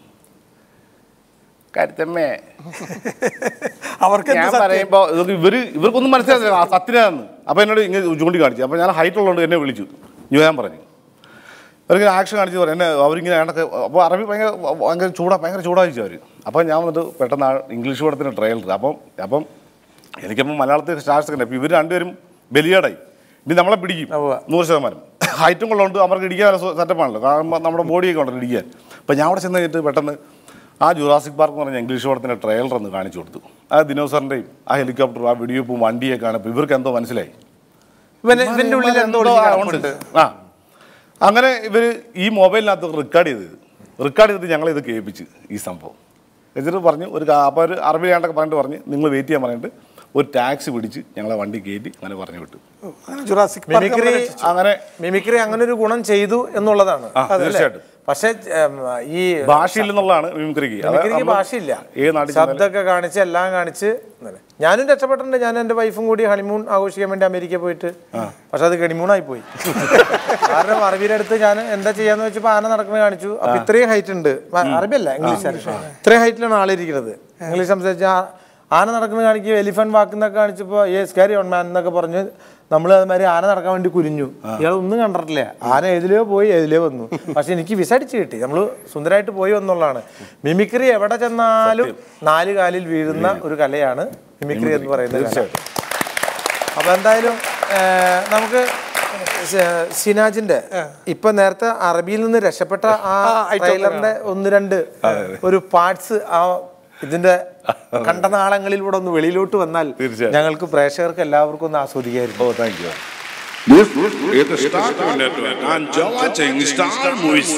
കരുത്തമ്മേ അവർക്ക് ഞാൻ പറയുമ്പോൾ ഇവർ ഇവർക്കൊന്നും മനസ്സിലായില്ല സത്യനാന്ന്. അപ്പോൾ എന്നോട് ഇങ്ങനെ ചൂണ്ടിക്കാണിച്ചു. അപ്പോൾ ഞാൻ ഹൈറ്റ് ഉള്ളതുകൊണ്ട് എന്നെ വിളിച്ചു, ഞാൻ പറഞ്ഞു അവരിങ്ങനെ ആക്ഷൻ കാണിച്ച് പറയും എന്നെ അവരിങ്ങനെ ഏണ്ടൊക്കെ. അപ്പോൾ അറബി ഭയങ്കര ഭയങ്കര ചൂടാ ഭയങ്കര ചൂടായിച്ചു അവർ. അപ്പോൾ ഞാൻ വന്നിട്ട് പെട്ടെന്ന് ഇംഗ്ലീഷ് പടത്തിന് ട്രയൽ. അപ്പം അപ്പം എനിക്കപ്പം മലയാളത്തിൽ സ്റ്റാർസ് ഒക്കെ. അപ്പോൾ ഇവർ രണ്ടുപേരും ബലിയാടായി. ഇനി നമ്മളെ പിടിക്കും നൂറ് ശതമാനം. ഹൈറ്റും കൊള്ളുകൊണ്ട് അവർക്ക് ഇടിക്കാൻ സെറ്റപ്പാണല്ലോ, കാരണം നമ്മുടെ ബോഡിയൊക്കെ ഉണ്ടല്ലോ ഇടിക്കാൻ. അപ്പോൾ ഞാൻ അവിടെ ചെന്ന് കഴിഞ്ഞിട്ട് പെട്ടെന്ന് ആ ജുറാസിക് പാർക്ക് എന്ന് പറഞ്ഞ ഇംഗ്ലീഷ് പടത്തിൻ്റെ ട്രയലർ ഒന്ന് കാണിച്ചു കൊടുത്തു. ആ ദിനോസറിൻ്റെയും ആ ഹെലികോപ്റ്ററും ആ വെടിവെപ്പും വണ്ടിയൊക്കെ ആണ്. അപ്പോൾ ഇവർക്ക് എന്തോ മനസ്സിലായി, ഇവൻ്റെ ഉള്ളിൽ എന്തോ ഉണ്ട്. ആ അങ്ങനെ ഇവർ ഈ മൊബൈലിനകത്ത് റെക്കോർഡ് ചെയ്തത് റെക്കോർഡ് ചെയ്തിട്ട് ഞങ്ങളിത് കേൾപ്പിച്ച് ഈ സംഭവം എന്നിട്ട് പറഞ്ഞു ഒരു അപ്പോൾ ഒരു അറബി ആണ്ടൊക്കെ പറഞ്ഞിട്ട് പറഞ്ഞ് നിങ്ങൾ വെയിറ്റ് ചെയ്യാൻ പറഞ്ഞിട്ട് ഒരു ടാക്സി പിടിച്ച് ഞങ്ങളെ വണ്ടി കയറ്റി അങ്ങനെ പറഞ്ഞു വിട്ടു. മിമിക്രി അങ്ങനെ മിമിക്രി അങ്ങനെ ഒരു ഗുണം ചെയ്തു എന്നുള്ളതാണ് തീർച്ചയായിട്ടും. പക്ഷെ ഈ ഭാഷയിൽ നിന്നുള്ളതാണ് മിമിക്രിക്ക്. മിമിക്രിക്ക് ഭാഷയില്ല, ശബ്ദമൊക്കെ കാണിച്ച് എല്ലാം കാണിച്ച്. ഞാനും രക്ഷപ്പെട്ടിട്ടുണ്ട്. ഞാൻ എൻ്റെ വൈഫും കൂടി ഹണിമൂൺ ആഘോഷിക്കാൻ വേണ്ടി അമേരിക്കയിൽ പോയിട്ട്, പക്ഷെ അത് കണിമൂണായി പോയി. കാരണം അറബിയുടെ അടുത്ത് ഞാൻ എന്താ ചെയ്യാന്ന് വെച്ചപ്പോൾ ആന നടക്കുന്നത് കാണിച്ചു. അപ്പൊ ഇത്രയും ഹൈറ്റ് ഉണ്ട്, അറബിയല്ല ഇംഗ്ലീഷ്, ഇത്രയും ഹൈറ്റിലാണ് ആളിരിക്കുന്നത്. ഇംഗ്ലീഷ് സംസാരിച്ച ആന നടക്കുന്നത് കാണിക്കുക, എലിഫന്റ് വാക്കുന്നൊക്കെ കാണിച്ചപ്പോൾ ഏ സ്കാരി ഓൺ മാൻ എന്നൊക്കെ പറഞ്ഞ് നമ്മൾ അതുമാതിരി ആന നടക്കാൻ വേണ്ടി കുരിഞ്ഞു. ഇയാൾ ഒന്നും കണ്ടിട്ടില്ല, ആന ഏതിലോ പോയി ഏതിലോ വന്നു. പക്ഷെ എനിക്ക് വിസ അടിച്ച് കിട്ടി, നമ്മൾ സുന്ദരമായിട്ട് പോയി വന്നുള്ളതാണ്. മിമിക്രി എവിടെ ചെന്നാലും നാല് കാലിൽ വീഴുന്ന ഒരു കലയാണ് മിമിക്രി എന്ന് പറയുന്നത്. അപ്പോൾ എന്തായാലും നമുക്ക് സിനാജിന്റെ ഇപ്പൊ നേരത്തെ അറബിയിൽ നിന്ന് രക്ഷപ്പെട്ട ആ ട്രെയിലറിന്റെ ഒന്ന് രണ്ട് ഒരു പാർട്സ് ആ ഇതിന്റെ കണ്ടനാളങ്ങളിലൂടെ ഒന്ന് വെളിയിലോട്ട് വന്നാൽ ഞങ്ങൾക്ക് പ്രേക്ഷകർക്ക് എല്ലാവർക്കും ഒന്ന് ആസ്വദിക്കായിരുന്നു. Oh thank you. This is the Star Network and you're watching Star Movies.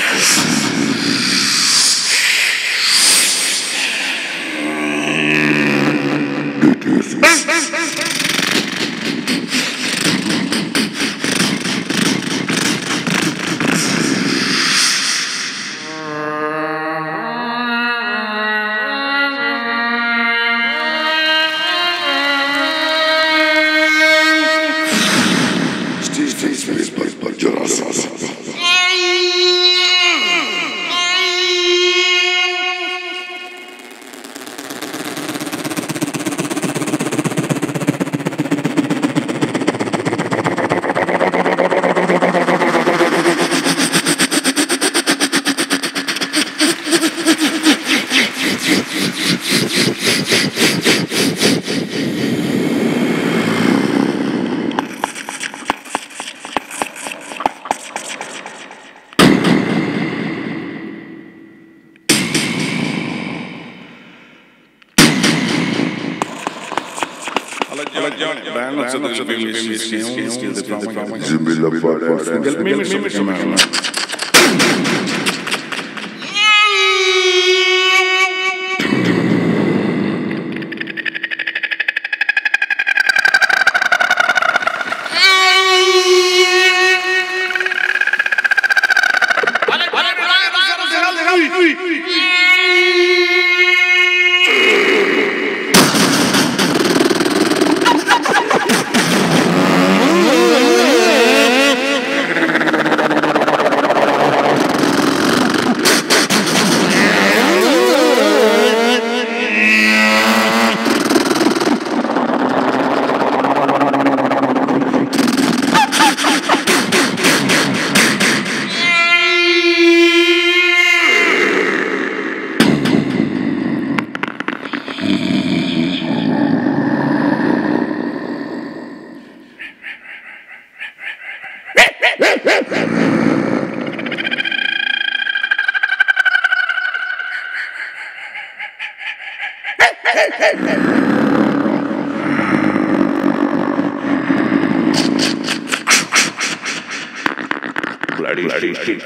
Bloody, bloody, bloody.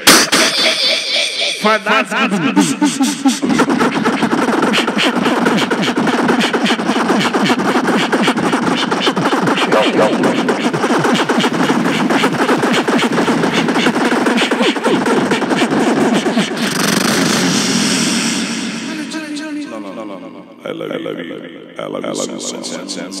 For that's I love you. I love you. I love you so much.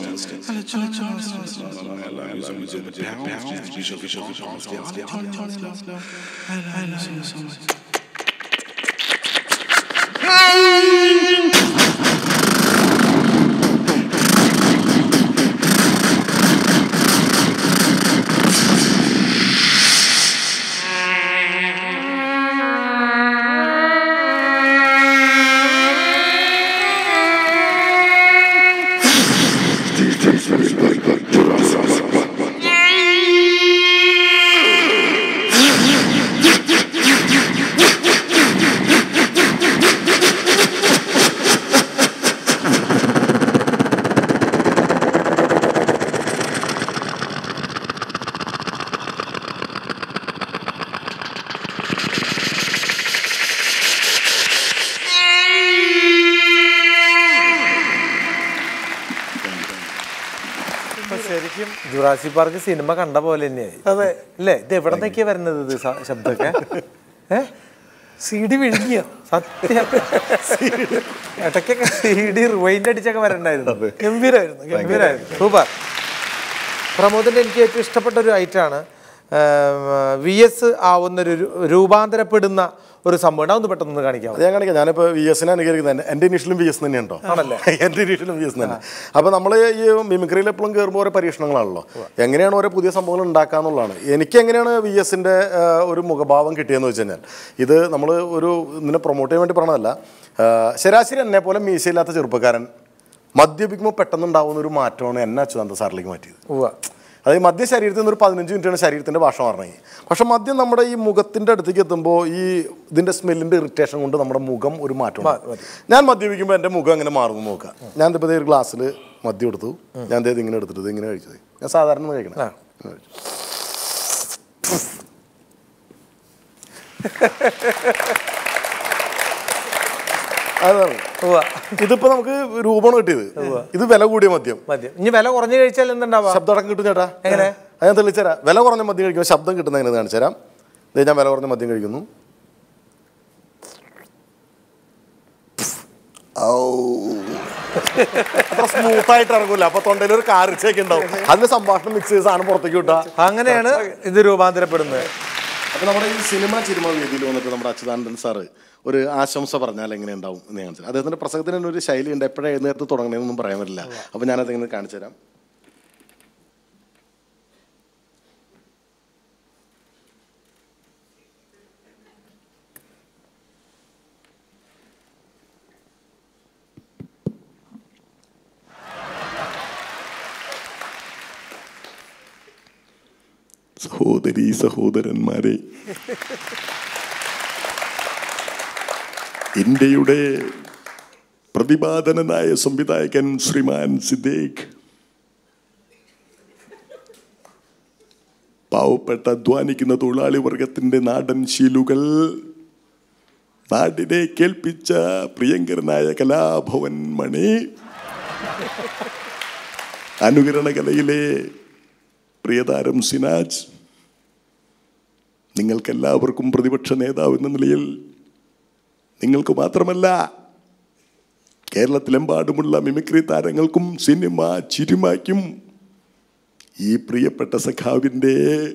ശരിക്കും ജുറാസി പാർക്ക് സിനിമ കണ്ട പോലെ തന്നെയായി. അതെ അല്ലേ? ഇത് എവിടെ നിന്നൊക്കെയാ വരുന്നത് ഇത് ശബ്ദമൊക്കെ? ഏഹ് സി ഡി വിഴുങ്ങിയ സത്യം ഇടയ്ക്കൊക്കെ സി ഡി റിവൈൻഡ് അടിച്ചൊക്കെ വരണ്ടായിരുന്നു. ഗംഭീരമായിരുന്നു ഗംഭീരമായിരുന്നു സൂപ്പർ. പ്രമോദിൻ്റെ എനിക്ക് ഏറ്റവും ഇഷ്ടപ്പെട്ട ഒരു ഐറ്റമാണ് വി എസ് ആവുന്നൊരു രൂപാന്തരപ്പെടുന്ന ഒരു സംഭവം. ഒന്ന് പെട്ടെന്ന് കാണിക്കാം. അത് ഞാൻ കാണിക്കാം. ഞാനിപ്പോൾ വി എസിനെ അനുകരിക്കുന്നത് എൻ്റെ ഇനീഷ്യലും വി എസ് തന്നെയുണ്ടോ? ആണല്ലേ? എൻ്റെ ഇനീഷ്യലും വി എസ് തന്നെ. അപ്പോൾ നമ്മൾ ഈ മിമിക്രിയിൽ എപ്പോഴും കയറുമ്പോൾ ഓരോ പരീക്ഷണങ്ങളാണല്ലോ. എങ്ങനെയാണ് ഓരോ പുതിയ സംഭവങ്ങൾ ഉണ്ടാക്കുക എന്നുള്ളതാണ്. എനിക്ക് എങ്ങനെയാണ് വി എസിൻ്റെ ഒരു മുഖഭാവം കിട്ടിയെന്ന് വെച്ച് കഴിഞ്ഞാൽ, ഇത് നമ്മൾ ഒരു ഇതിനെ പ്രൊമോട്ട് ചെയ്യാൻ വേണ്ടി പറഞ്ഞതല്ല. ശരാശരി എന്നെ പോലെ മീശയില്ലാത്ത ചെറുപ്പക്കാരൻ മദ്യപിക്കുമ്പോൾ പെട്ടെന്ന് ഉണ്ടാകുന്ന ഒരു മാറ്റമാണ് എന്നെ അച്യുതാനന്ദ സാറിലേക്ക് മാറ്റിയത്. അതായത് മദ്യ ശരീരത്തിൽ നിന്ന് ഒരു പതിനഞ്ച് മിനിറ്റാണ് ശരീരത്തിൻ്റെ ഭാഷ പറഞ്ഞത്. പക്ഷെ മദ്യം നമ്മുടെ ഈ മുഖത്തിൻ്റെ അടുത്തേക്ക് എത്തുമ്പോൾ ഈ ഇതിൻ്റെ സ്മെല്ലിൻ്റെ ഇറിറ്റേഷൻ കൊണ്ട് നമ്മുടെ മുഖം ഒരു മാറ്റം. ഞാൻ മദ്യപിക്കുമ്പോൾ എൻ്റെ മുഖം അങ്ങനെ മാറുന്നു നോക്കുക. ഞാൻ ഇപ്പോൾ ഒരു ഗ്ലാസ്സിൽ മദ്യം എടുത്തു, ഞാൻ ഇത് ഇങ്ങനെ എടുത്തിട്ട് ഇങ്ങനെ കഴിച്ചത്. ഞാൻ സാധാരണ കഴിക്കണം. അതാണ് ഇതിപ്പോ നമുക്ക് രൂപമാണ് കിട്ടിയത്. ഇത് വില കൂടിയ മദ്യം. മദ്യം ഇനി വില കുറഞ്ഞു കഴിച്ചാൽ എന്തുണ്ടാവും? ശബ്ദം കിട്ടും ചേട്ടാ. എങ്ങനെ? അത് ഞാൻ തെളിച്ചുതരാം. വില കുറഞ്ഞ മദ്യം കഴിക്കുമ്പോൾ ശബ്ദം കിട്ടുന്ന എങ്ങനെ കാണിച്ചു തരാം. ഞാൻ വില കുറഞ്ഞ മദ്യം കഴിക്കുന്നു. അത്ര സ്മൂത്ത് ആയിട്ട് ഇറങ്ങൂല. അപ്പൊ തൊണ്ടയിൽ ഒരു കാറിച്ചൊക്കെ ഉണ്ടാവും. അതിന്റെ സംഭാഷണം മിക്സ് ചെയ്ത് സാധനം പുറത്തേക്ക് വിട്ടാ അങ്ങനെയാണ് ഇത് രൂപാന്തരപ്പെടുന്നത്. അപ്പൊ നമ്മുടെ ഈ സിനിമ ചിരിമ വേദിയിൽ വന്നിട്ട് നമ്മുടെ അച്യുതാനന്ദൻ സാറ് ഒരു ആശംസ പറഞ്ഞാൽ എങ്ങനെ ഉണ്ടാവും എന്ന് കാണിച്ചു. അദ്ദേഹത്തിന്റെ പ്രസംഗത്തിന് തന്നെ ഒരു ശൈലി ഉണ്ട്. എപ്പോഴാണ് എഴുന്നേരത്ത് തുടങ്ങണമെന്നൊന്നും പറയാൻ പറ്റില്ല. അപ്പൊ ഞാനതെങ്ങനെ കാണിച്ചു തരാം. സഹോദരീ സഹോദരന്മാരെ, ഇന്ത്യയുടെ പ്രതിപാദനനായ സംവിധായകൻ ശ്രീമാൻ സിദ്ദീഖ് പാവപ്പെട്ട അധ്വാനിക്കുന്ന തൊഴിലാളി വർഗത്തിന്റെ നാടൻ ശീലുകൾ നാടിനെ കേൾപ്പിച്ച പ്രിയങ്കരനായ കലാഭവൻ മണി, അനുകരണ കലയിലെ പ്രിയതാരം സിനാജ്, നിങ്ങൾക്കെല്ലാവർക്കും പ്രതിപക്ഷ നേതാവ് എന്ന നിലയിൽ നിങ്ങൾക്ക് മാത്രമല്ല കേരളത്തിലെമ്പാടുമുള്ള മിമിക്രി താരങ്ങൾക്കും സിനിമ ചിരിമയ്ക്കും ഈ പ്രിയപ്പെട്ട സഖാവിൻ്റെ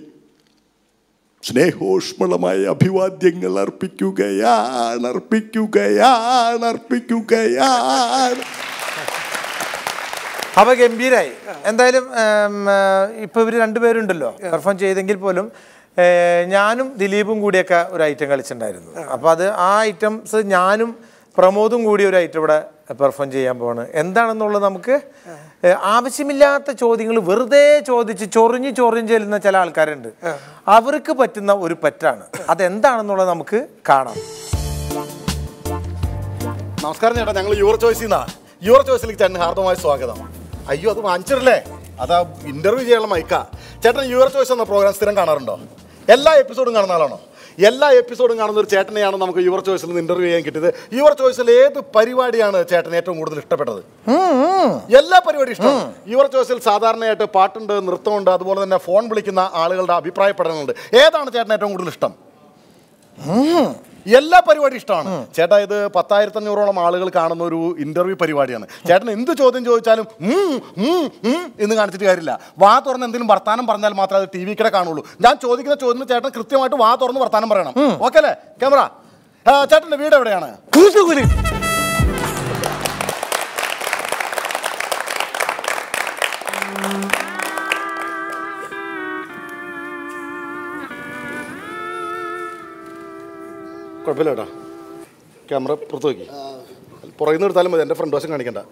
സ്നേഹോഷ്മളമായ അഭിവാദ്യങ്ങൾ അർപ്പിക്കുകയാണ് അർപ്പിക്കുകയാണ് അർപ്പിക്കുകയാണ് അപ്പൊ ഗംഭീരായി. എന്തായാലും ഇപ്പൊ ഇവര് രണ്ടുപേരുണ്ടല്ലോ പെർഫോം ചെയ്തെങ്കിൽ പോലും ഞാനും ദിലീപും കൂടിയൊക്കെ ഒരു ഐറ്റം കളിച്ചിട്ടുണ്ടായിരുന്നു. അപ്പൊ അത് ആ ഐറ്റംസ് ഞാനും പ്രമോദും കൂടി ഒരു ഐറ്റം ഇവിടെ പെർഫോം ചെയ്യാൻ പോവാണ്. എന്താണെന്നുള്ളത് നമുക്ക് ആവശ്യമില്ലാത്ത ചോദ്യങ്ങൾ വെറുതെ ചോദിച്ച് ചൊറിഞ്ഞ് ചൊറിഞ്ഞ് ചെല്ലുന്ന ചില ആൾക്കാരുണ്ട്. അവർക്ക് പറ്റുന്ന ഒരു പറ്റാണ്. അതെന്താണെന്നുള്ളത് നമുക്ക് കാണാം. നമസ്കാരം ചേട്ടാ, ഞങ്ങൾ യുവർ ചോയ്സിൽ നിന്നാണ്. യുവർ ചോയ്സിലേക്ക് ചേട്ടന് ഹാർദമായ സ്വാഗതം. അയ്യോ, അത് വാങ്ങിച്ചിട്ടില്ലേ? അതാ ഇന്റർവ്യൂ ചെയ്യാനുള്ള മൈക്കാ. ചേട്ടൻ യുവർ ചോയ്സ് എന്ന പ്രോഗ്രാം സ്ഥിരം കാണാറുണ്ടോ? എല്ലാ എപ്പിസോഡും കാണുന്ന ആളാണോ? എല്ലാ എപ്പിസോഡും കാണുന്ന ഒരു ചേട്ടനെയാണ് നമുക്ക് യുവർ ചോയ്സിൽ നിന്ന് ഇന്റർവ്യൂ ചെയ്യാൻ കിട്ടിയത്. യുവർ ചോയ്സിൽ ഏത് പരിപാടിയാണ് ചേട്ടൻ ഏറ്റവും കൂടുതൽ ഇഷ്ടപ്പെട്ടത്? എല്ലാ പരിപാടിയും ഇഷ്ടം. യുവർ ചോയ്സിൽ സാധാരണയായിട്ട് പാട്ടുണ്ട്, നൃത്തമുണ്ട്, അതുപോലെ തന്നെ ഫോൺ വിളിക്കുന്ന ആളുകളുടെ അഭിപ്രായ പഠനങ്ങളുണ്ട്. ഏതാണ് ചേട്ടൻ ഏറ്റവും കൂടുതൽ ഇഷ്ടം? എല്ലാ പരിപാടിയും ഇഷ്ടമാണ് ചേട്ടാ. ഇത് പത്തായിരത്തി അഞ്ഞൂറോളം ആളുകൾ കാണുന്ന ഒരു ഇന്റർവ്യൂ പരിപാടിയാണ്. ചേട്ടൻ എന്ത് ചോദ്യം ചോദിച്ചാലും എന്ന് കാണിച്ചിട്ട് കാര്യമില്ല. വാ തുറന്ന് എന്തെങ്കിലും വർത്താനം പറഞ്ഞാൽ മാത്രമേ അത് ടി വിക്കിടെ കാണുള്ളൂ. ഞാൻ ചോദിക്കുന്ന ചോദ്യത്തിന് ചേട്ടൻ കൃത്യമായിട്ട് വാ തുറന്ന് വർത്താനം പറയണം. ഓക്കെ അല്ലേ? ക്യാമറ, ചേട്ടൻ്റെ വീട് എവിടെയാണ്? കുഴപ്പമില്ല കേട്ടോ. ക്യാമറ പുറത്ത് നോക്കി പുറകിൽ നിന്ന് എടുത്താലും മതി, എൻ്റെ ഫ്രണ്ട് വശം കാണിക്കണ്ട.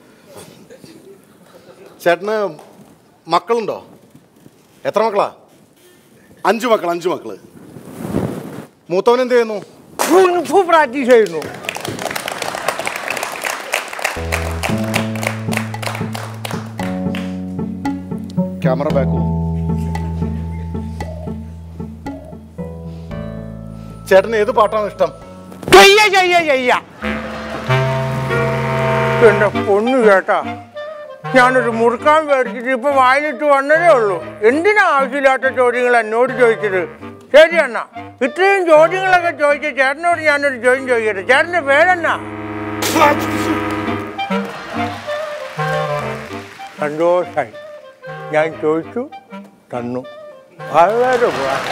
ചേട്ടന് മക്കളുണ്ടോ? എത്ര മക്കളാ? അഞ്ചു മക്കൾ. അഞ്ചു മക്കള്. മൂത്തവൻ എന്ത് ചെയ്യുന്നു? പ്രാക്ടീസ് ചെയ്യുന്നു. Camera back. ചേട്ടന് ഏത് പാട്ടാണ് ഇഷ്ടം? എന്റെ പൊണ്ണു ചേട്ടാ, ഞാനൊരു മുറുക്കാൻ മേടിച്ചിട്ട് ഇപ്പൊ വായിലിട്ട് വന്നതേ ഉള്ളൂ. എന്തിനാ ആവശ്യമില്ലാത്ത ചോദ്യങ്ങൾ എന്നോട് ചോദിച്ചത്? ശരി അണ്ണ, ഇത്രയും ചോദ്യങ്ങളൊക്കെ ചോദിച്ച ചേട്ടനോട് ഞാനൊരു ചോദ്യം ചോദിക്കട്ടെ. ചേട്ടന്റെ പേരെന്നാ? സന്തോഷായി. ഞാൻ ചോദിച്ചു, തന്നു. വളരെ ഉപകാരം.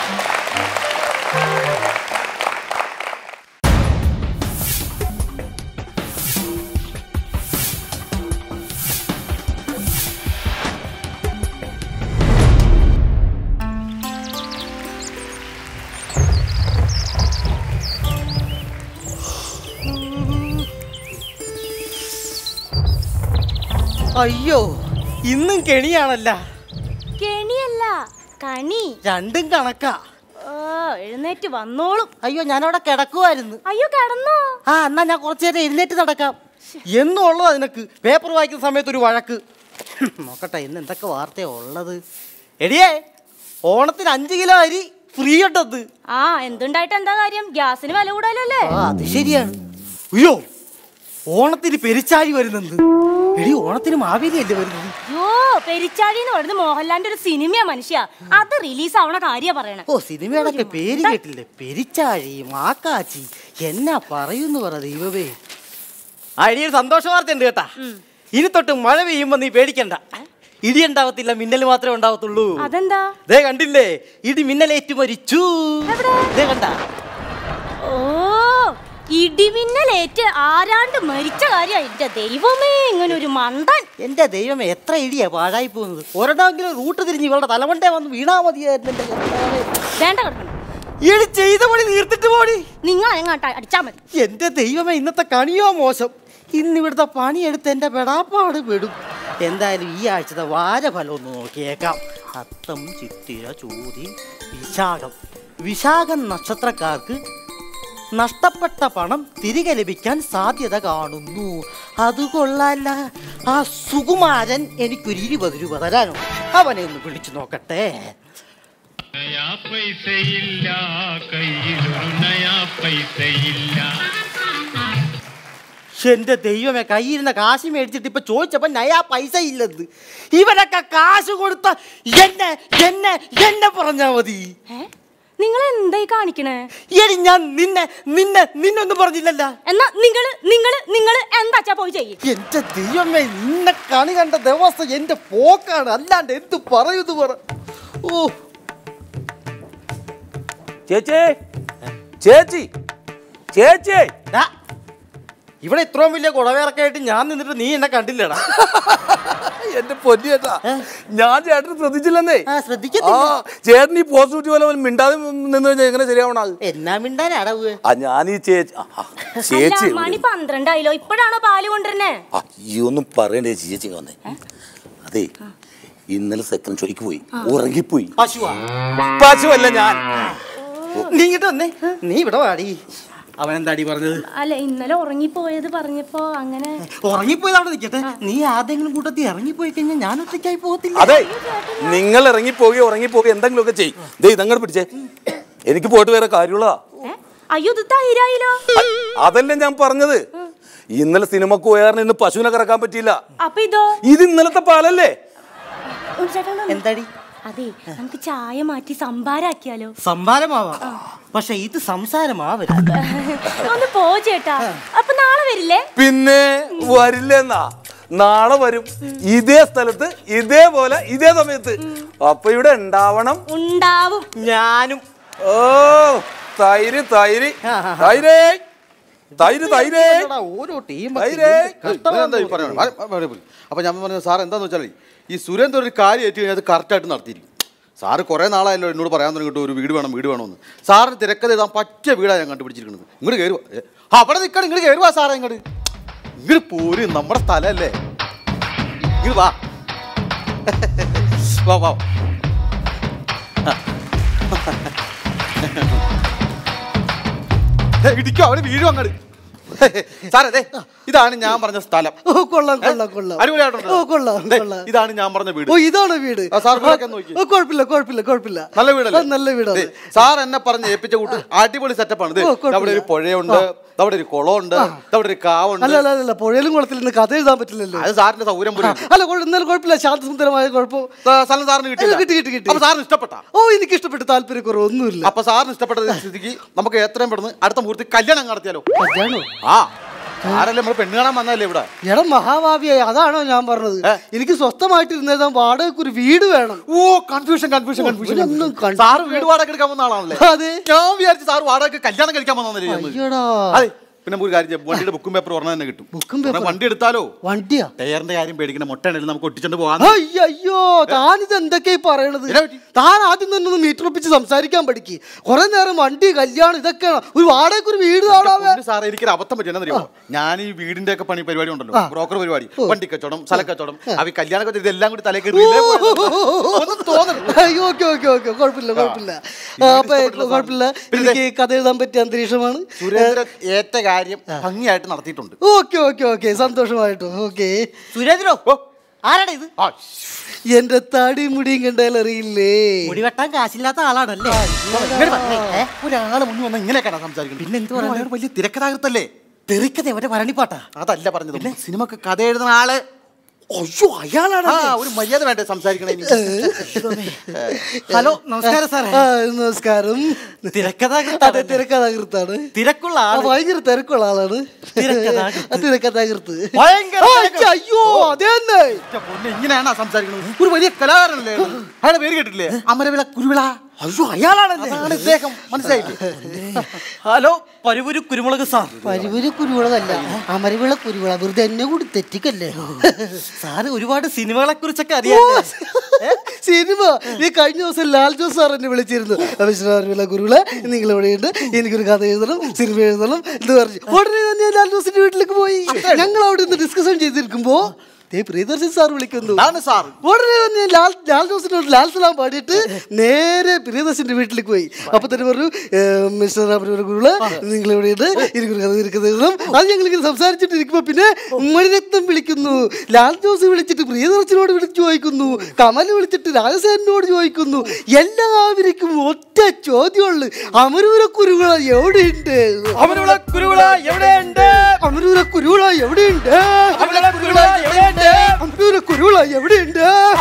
അയ്യോ, ഇന്നും കെണിയാണല്ല. കെണിയല്ല കണി. രണ്ടും കണക്കാ. ഓ എഴുന്നേറ്റ് വന്നോളും. അയ്യോ ഞാനവിടെ കിടക്കുമായിരുന്നു. അയ്യോ കിടന്നോ? ആ എന്നാ ഞാൻ കുറച്ചു നേരം എഴുന്നേറ്റ് നടക്കാം. എന്നുള്ളതാ നിനക്ക് പേപ്പർ വായിക്കുന്ന സമയത്ത് ഒരു വഴക്ക്. നോക്കട്ടെ ഇന്ന് എന്തൊക്കെ വാർത്തയാ ഉള്ളത്. എടിയേ ഓണത്തിന് അഞ്ചു കിലോ അരി ഫ്രീ ഉണ്ടത്. ആ എന്തുണ്ടായിട്ട് എന്താ കാര്യം? ഗ്യാസിന് വില കൂടലല്ലേ? ആ അത് ശരിയാണ്. അയ്യോ ഓണത്തിന് പെരിച്ചാഴി വരുന്നുണ്ട്. എടി ഓണത്തിന് മാവേലി അല്ലേ വരുന്നത്? അയ്യോ പെരിച്ചാഴി എന്ന് പറയുന്നത് മോഹൻലാലിന്റെ ഒരു സിനിമയാ മനുഷ്യ. അത് റിലീസ് ആവണ കാര്യ പറയണേ. ഓ സിനിമയുടെ ഒക്കെ പേര് കേട്ടില്ലേ? പെരിച്ചാഴി മാക്കാച്ചി എന്നാ പറയുന്നു പറ ദൈവമേ. ആ ഇടിയൊരു സന്തോഷ വാർത്ത ഉണ്ട് കേട്ടാ. ഇനി തൊട്ട് മഴ പെയ്യുമ്പോ നീ പേടിക്കണ്ട. ഇടി ഉണ്ടാവത്തില്ല, മിന്നൽ മാത്രമേ ഉണ്ടാവത്തുള്ളൂ. അതെന്താ? ദേ കണ്ടില്ലേ ഇടി മിന്നലേറ്റു മരിച്ചു. ദേ കണ്ട. ഓ ഇടിമിന്നലേറ്റ് ആരാണ്ട് മരിച്ച കാര്യം. എന്റെ ദൈവമേ ഇങ്ങനെ ഒരു മണ്ടൻ. എന്റെ ദൈവമേ എത്ര ഇടിയാ പാഴായി പോകുന്നത്. ഒരെണ്ണമെങ്കിലും റൂട്ട് തിരിഞ്ഞ് ഇവളുടെ തലമണ്ടേ വന്ന് വീണാ മതിയായിരുന്നു. വേണ്ട കിടക്കണം. ഇടി ചെയ്ത പണി തീർത്തിട്ട് പോടി. നിങ്ങൾ എങ്ങാട്ടാ അടിച്ചാ മതി. എന്റെ ദൈവമേ ഇന്നത്തെ കണിയോ മോശം. ഇന്നിവിടുത്തെ പണിയെടുത്ത് എന്റെ പെടാപ്പാട് പെടും. എന്തായാലും ഈ ആഴ്ചത്തെ വാരഫലം ഒന്ന് നോക്കിയേക്കാം. അത്തം ചിത്തിര ചോതി വിശാഖം. വിശാഖം നക്ഷത്രക്കാർക്ക് നഷ്ടപ്പെട്ട പണം തിരികെ ലഭിക്കാൻ സാധ്യത കാണുന്നു. അത് കൊള്ളാല്ല. ആ സുകുമാരൻ എനിക്കൊരു ഇരുപത് രൂപ തരാനോ? അവനെ ഒന്ന് വിളിച്ചു നോക്കട്ടെ. എന്റെ ദൈവമേ കയ്യിരുന്ന കാശ് മേടിച്ചിട്ട് ഇപ്പൊ ചോദിച്ചപ്പോ നയാ പൈസ ഇല്ലെന്ന്. ഇവരൊക്കെ കാശ് കൊടുത്ത എന്നെ എന്നെ എന്നെ പറഞ്ഞാ മതി. നിങ്ങൾ എന്തായി കാണിക്കണേ? എടി ഞാൻ നിന്നെ നിന്നെ നിന്നൊന്നും പറഞ്ഞില്ലല്ല. എന്നാ നിങ്ങള് നിങ്ങള് നിങ്ങള് എന്താച്ചാ പോയി ചെയ്യും. എന്റെ ദൈവമേ നിന്നെ കണി കണ്ട ദിവസം എന്റെ പോക്കാണ്. അല്ലാണ്ട് എന്ത് പറയുന്നു പറ. ഓ ചേച്ചി ചേച്ചി ചേച്ചി ഇവിടെ ഇത്രയും വലിയ കുടവേറൊക്കെയായിട്ട് ഞാൻ നിന്നിട്ട് നീ എന്നെ കണ്ടില്ലടാ. എന്റെ പൊന്നു ചേട്ടാ ഞാൻ ചേട്ടന് ശ്രദ്ധിച്ചില്ലെന്നേ. ശ്രദ്ധിക്കത്തില്ല. ചേട്ടൻ ഈ പോസിറ്റീവ് പോലെ മിണ്ടാതെ നിന്ന് കഴിഞ്ഞാൽ എങ്ങനെ ശരിയാവണ? എന്നാ മിണ്ടാനാടാ ഞാൻ ഈ ചേച്ചി ചേച്ചി മണി പന്ത്രണ്ടായില്ലോ ഇപ്പോഴാണോ പാല് കൊണ്ടുവരുന്നേ? ഈ ഒന്നും പറയണ്ടേ ചേച്ചി വന്നേ. അതെ ഇന്നലെ സെക്കൻഡ് ഷോയ്ക്ക് പോയി ഉറങ്ങിപ്പോയി. പശുവാ? പശുവല്ല ഞാൻ. നീ ഇങ്ങോട്ട് വന്നേ. നീ ഇവിടെ വാടി. അവൻ എന്താടി പറഞ്ഞത്? അല്ല ഇന്നലെ ഉറങ്ങിപ്പോയത് പറഞ്ഞപ്പോ അങ്ങനെ. ഉറങ്ങിപ്പോയത് അവിടെ നിൽക്കട്ടെ. നീ ആരെങ്കിലും കൂട്ടത്തിൽ ഇറങ്ങിപ്പോയി കഴിഞ്ഞാൽ ഞാൻ ഒറ്റയ്ക്കായി പോകത്തില്ല. അതെ നിങ്ങൾ ഇറങ്ങിപ്പോകെ ഉറങ്ങിപ്പോകെ എന്തെങ്കിലും ഒക്കെ ചെയ്യും. ദേ ഇതങ്ങോട്ട് പിടിച്ചേ. എനിക്ക് പോയിട്ട് വേറെ കാര്യമുള്ള. അയ്യോ തീരായില്ലോ. അതല്ലേ ഞാൻ പറഞ്ഞത്. ഇന്നലെ സിനിമക്ക് പോയാറിന് ഇന്ന് പശുവിനെ കറക്കാൻ പറ്റിയില്ല. അപ്പൊ ഇതോ? ഇത് ഇന്നലത്തെ പാലല്ലേ? എന്താടി? അതെ നമുക്ക് ചായ മാറ്റി സംഭാരാക്കിയാലോ? സംഭാരമാവാം, പക്ഷെ ഇത് സംസാരമാവരുത്. ഒന്ന് പോ ചേട്ടാ. അപ്പൊ നാളെ വരില്ലേ? പിന്നെ വരില്ലെന്നാ. നാളെ വരും ഇതേ സ്ഥലത്ത് ഇതേപോലെ ഇതേ സമയത്ത്. അപ്പൊ ഇവിടെ ഉണ്ടാവണം. ഉണ്ടാവും. ഞാനും. ഓ തൈര് തൈര് തൈരേ തൈര് തൈരേ. ഓരോ ടീം അപ്പൊ ഞാൻ പറഞ്ഞ സാർ എന്താന്ന് വെച്ചാൽ ഈ സുരേന്ദ്രൻ ഒരു കാര്യം ഏറ്റു കഴിഞ്ഞാൽ അത് കറക്റ്റായിട്ട് നടത്തിയിരിക്കും. സാറ് കുറേ നാളായല്ലോ എന്നോട് പറയാൻ തുടങ്ങിയിട്ട് ഒരു വീട് വേണം വീട് വേണമെന്ന്. സാറിന് തിരക്കഥ എഴുതാൻ പറ്റിയ വീടാണ് ഞാൻ കണ്ടുപിടിച്ചിരിക്കുന്നത്. ഇങ്ങോട്ട് കയറുക. അവിടെ നിൽക്കണം. ഇങ്ങോട്ട് കയറുക സാറേ. ഇങ്ങോട്ട് ഇങ്ങോട്ട് പോര്. നമ്മുടെ സ്ഥലമല്ലേ. ഇങ്ങോട്ട് വാ വാ വാ. ഇടിക്കോ അവിടെ വീഴും അങ്ങോട്ട്. സാറേ ഇതാണ് ഞാൻ പറഞ്ഞ സ്ഥലം. കൊള്ളാം കൊള്ളാം കൊള്ളാം. അടിപൊളിയായിട്ടുണ്ട്. ഇതാണ് ഞാൻ പറഞ്ഞ വീട്. ഓ ഇതാണ് വീട്. സാർ നോക്കി. കുഴപ്പമില്ല കുഴപ്പമില്ല കുഴപ്പമില്ല. നല്ല വീടല്ലേ? നല്ല വീടാണ്. സാർ എന്നെ പറഞ്ഞ് ഏൽപ്പിച്ച കൂട്ട് അടിപൊളി സെറ്റപ്പാണ്. അവിടെ ഒരു പുഴയുണ്ട്, അവിടെ ഒരു കുളമുണ്ട്, അവിടെ ഒരു കാവുണ്ട്. അല്ല അല്ല അല്ല പുഴയിലും കുളത്തിൽ നിന്ന് കഥ എഴുതാൻ പറ്റില്ലല്ലോ. അത് സാറിന്റെ സൗകര്യം പോലെ. അല്ല എന്നാലും കുഴപ്പമില്ല. ശാന്തസുന്ദരമായ കുഴപ്പം സ്ഥലം സാറിന് കിട്ടി കിട്ടി കിട്ടി കിട്ടി. അപ്പൊ സാറിന് ഇഷ്ടപ്പെട്ട? ഓ എനിക്ക് ഇഷ്ടപ്പെട്ട താല്പര്യക്കുറവൊന്നുമില്ല. അപ്പൊ സാറിന് ഇഷ്ടപ്പെട്ട സ്ഥിതിക്ക് നമുക്ക് എത്രയും പെട്ടെന്ന് അടുത്ത മുഹൂർത്തി കല്യാണം നടത്തിയാലോ? ആ ആരല്ലേ നമ്മൾ പെണ്ണ് കാണാൻ വന്നല്ലേ ഇവിടെ? എടാ മഹാഭാവിയായി അതാണോ ഞാൻ പറഞ്ഞത്. എനിക്ക് സ്വസ്ഥമായിട്ട് ഇരുന്നേതാ വാടകയ്ക്ക് ഒരു വീട് വേണം. Oh confusion confusion confusion. Sir വീട് വാടക എടുക്കാൻ വന്ന ആളാണല്ലേ? അതെ. ഞാൻ വിചാരിച്ചു സാർ വാടക കല്യാണം കഴിക്കാൻ വന്നല്ലേ. അയ്യടാ അതെ പിന്നെ നമുക്ക് ഒരു കാര്യം ചെയ്യാം, വണ്ടിയുടെ ബുക്കും പേപ്പർ ഉടനെ തന്നെ കിട്ടും. ബുക്കും പേപ്പർ വണ്ടി എടുത്താലോ? വണ്ടിയാ? ടയറിന്റെ കാര്യം പേടിക്കണ, മുട്ടയാണെങ്കിലും നമുക്ക് ഒട്ടിച്ചോണ്ട് പോകാം. അയ്യോ, താനിത് എന്തൊക്കെയാ പറയണത്? താൻ ആദ്യം തന്നെ ഒന്ന് മീറ്റർ ഒപ്പിച്ച് സംസാരിക്കാൻ പഠിക്ക്. കുറെ നേരം വണ്ടി, കല്യാണം, ഇതൊക്കെയാണ്. ഒരു വാടകയ്ക്ക് ഒരു വീട് കാണാവേ. സാറേ എനിക്കൊരു അബദ്ധം പറ്റിയെന്നറിയോ, ഞാൻ ഈ വീടിന്റെ ഒക്കെ പണി പരിപാടി ഉണ്ടല്ലോ, ബ്രോക്കർ പരിപാടി, വണ്ടി കച്ചവടം, സ്ഥല കച്ചവടം, അവ കല്യാണം ഇതെല്ലാം കൂടി തലേ കയറി അയ്യോ, ഓക്കെ ഓക്കെ ഓക്കെ, കുഴപ്പമില്ല കുഴപ്പമില്ല. അപ്പൊ കുഴപ്പമില്ല, എനിക്ക് കഥ എഴുതാൻ പറ്റിയ അന്തരീക്ഷമാണ്. സുരേന്ദ്രൻ ഏറ്റ കാര്യം ഭംഗിയായിട്ട് നടത്തിയിട്ടുണ്ട്. ഓക്കെ ഓക്കെ ഓക്കെ, സന്തോഷമായിട്ടും. ഓക്കെ സുരേന്ദ്രോ, ആരാണ് ഇത്? എന്റെ താടി മുടിയും കണ്ടാൽ അറിയില്ലേ? മുടി വെട്ടാൻ കാശില്ലാത്ത ആളാണല്ലേ? ഒരാളെ മുന്നിൽ വന്ന് ഇങ്ങനെയൊക്കെയാണ് സംസാരിക്കുന്നത്. പിന്നെ എന്ത് പറയുക, വലിയ തിരക്കഥാകൃത്തല്ലേ? തെറിക്കഥ അവരുടെ ഭരണിപ്പാട്ടാ. അതല്ല പറഞ്ഞത്, സിനിമക്ക് കഥ എഴുതുന്ന ആള്. അയ്യോ, അയാളാണ്. ഒരു മര്യാദ വേണ്ടേ സംസാരിക്കണേ? ഹലോ, നമസ്കാരം സാറേ. നമസ്കാരം. തിരക്കഥാകൃത്താണ്. തിരക്കഥാകൃത്താണ്. തിരക്കുള്ള ആള്, ഭയങ്കര തിരക്കുള്ള ആളാണ്. തിരക്കഥാകൃത്ത്. അയ്യോ, അതെ തന്നെ. ഇങ്ങനെയാണോ സംസാരിക്കുന്നത്? ഒരു വലിയ കലാകാരനല്ലേ? അയാളുടെ പേര് കേട്ടിട്ടില്ലേ? അമരവിള കുരുവിള. അയ്യോ, അയാളാണല്ലേ? ഇദ്ദേഹം മനസ്സിലായില്ലേ? ഹലോ, പരുവൂര് കുരുമുളക് സാർ. പരുവൂര് കുരുമുളകല്ല, അമരവിള കുരുവിള. വെറുതെ എന്നെ കൂടി തെറ്റിക്കല്ലേ. സാറ് ഒരുപാട് സിനിമകളെ കുറിച്ചൊക്കെ അറിയാം. സിനിമ ഈ കഴിഞ്ഞ ദിവസം ലാൽ ജോസ് സാർ എന്നെ വിളിച്ചിരുന്നു. അമരവിള കുരുവിള, നിങ്ങൾ എവിടെയുണ്ട്, എനിക്കൊരു കഥ എഴുതണം, സിനിമ എഴുതണം എന്ന് പറഞ്ഞു. ഉടനെ തന്നെ ലാൽ ജോസിന്റെ വീട്ടിലേക്ക് പോയി. ഞങ്ങൾ അവിടെ നിന്ന് ഡിസ്കഷൻ ചെയ്തിരിക്കുമ്പോ പ്രിയദർശൻ സാർ വിളിക്കുന്നു. ഉടനെ തന്നെ ലാൽ ലാൽ ജോസിനോട് ലാൽ സലാം പാടിയിട്ട് നേരെ പ്രിയദർശന്റെ വീട്ടിലേക്ക് പോയി. അപ്പൊ തന്നെ പറഞ്ഞു, മിസ്റ്റർ അമരവിള, നിങ്ങൾ എവിടെയുണ്ട്, എനിക്കൊരു കഥ എഴുതണം. അത് ഞങ്ങളിങ്ങനെ സംസാരിച്ചിട്ടിരിക്കുമ്പോ പിന്നെ മണിരത്നം വിളിക്കുന്നു. ലാൽ ജോസ് വിളിച്ചിട്ട് പ്രിയദർശനോട് വിളിച്ചു ചോദിക്കുന്നു. കമൽ വിളിച്ചിട്ട് രാജസേനോട് ചോദിക്കുന്നു. എല്ലാവർക്കും ഒറ്റ ചോദ്യമുള്ളു, അമരവിള കുരുവിള എവിടെയുണ്ട്? അമരവിള കുരുവിള എവിടെയുണ്ട്? അമരവിള കുരുവിള എവിടെയുണ്ട്? കുരുവിള എവിടെയുണ്ട്?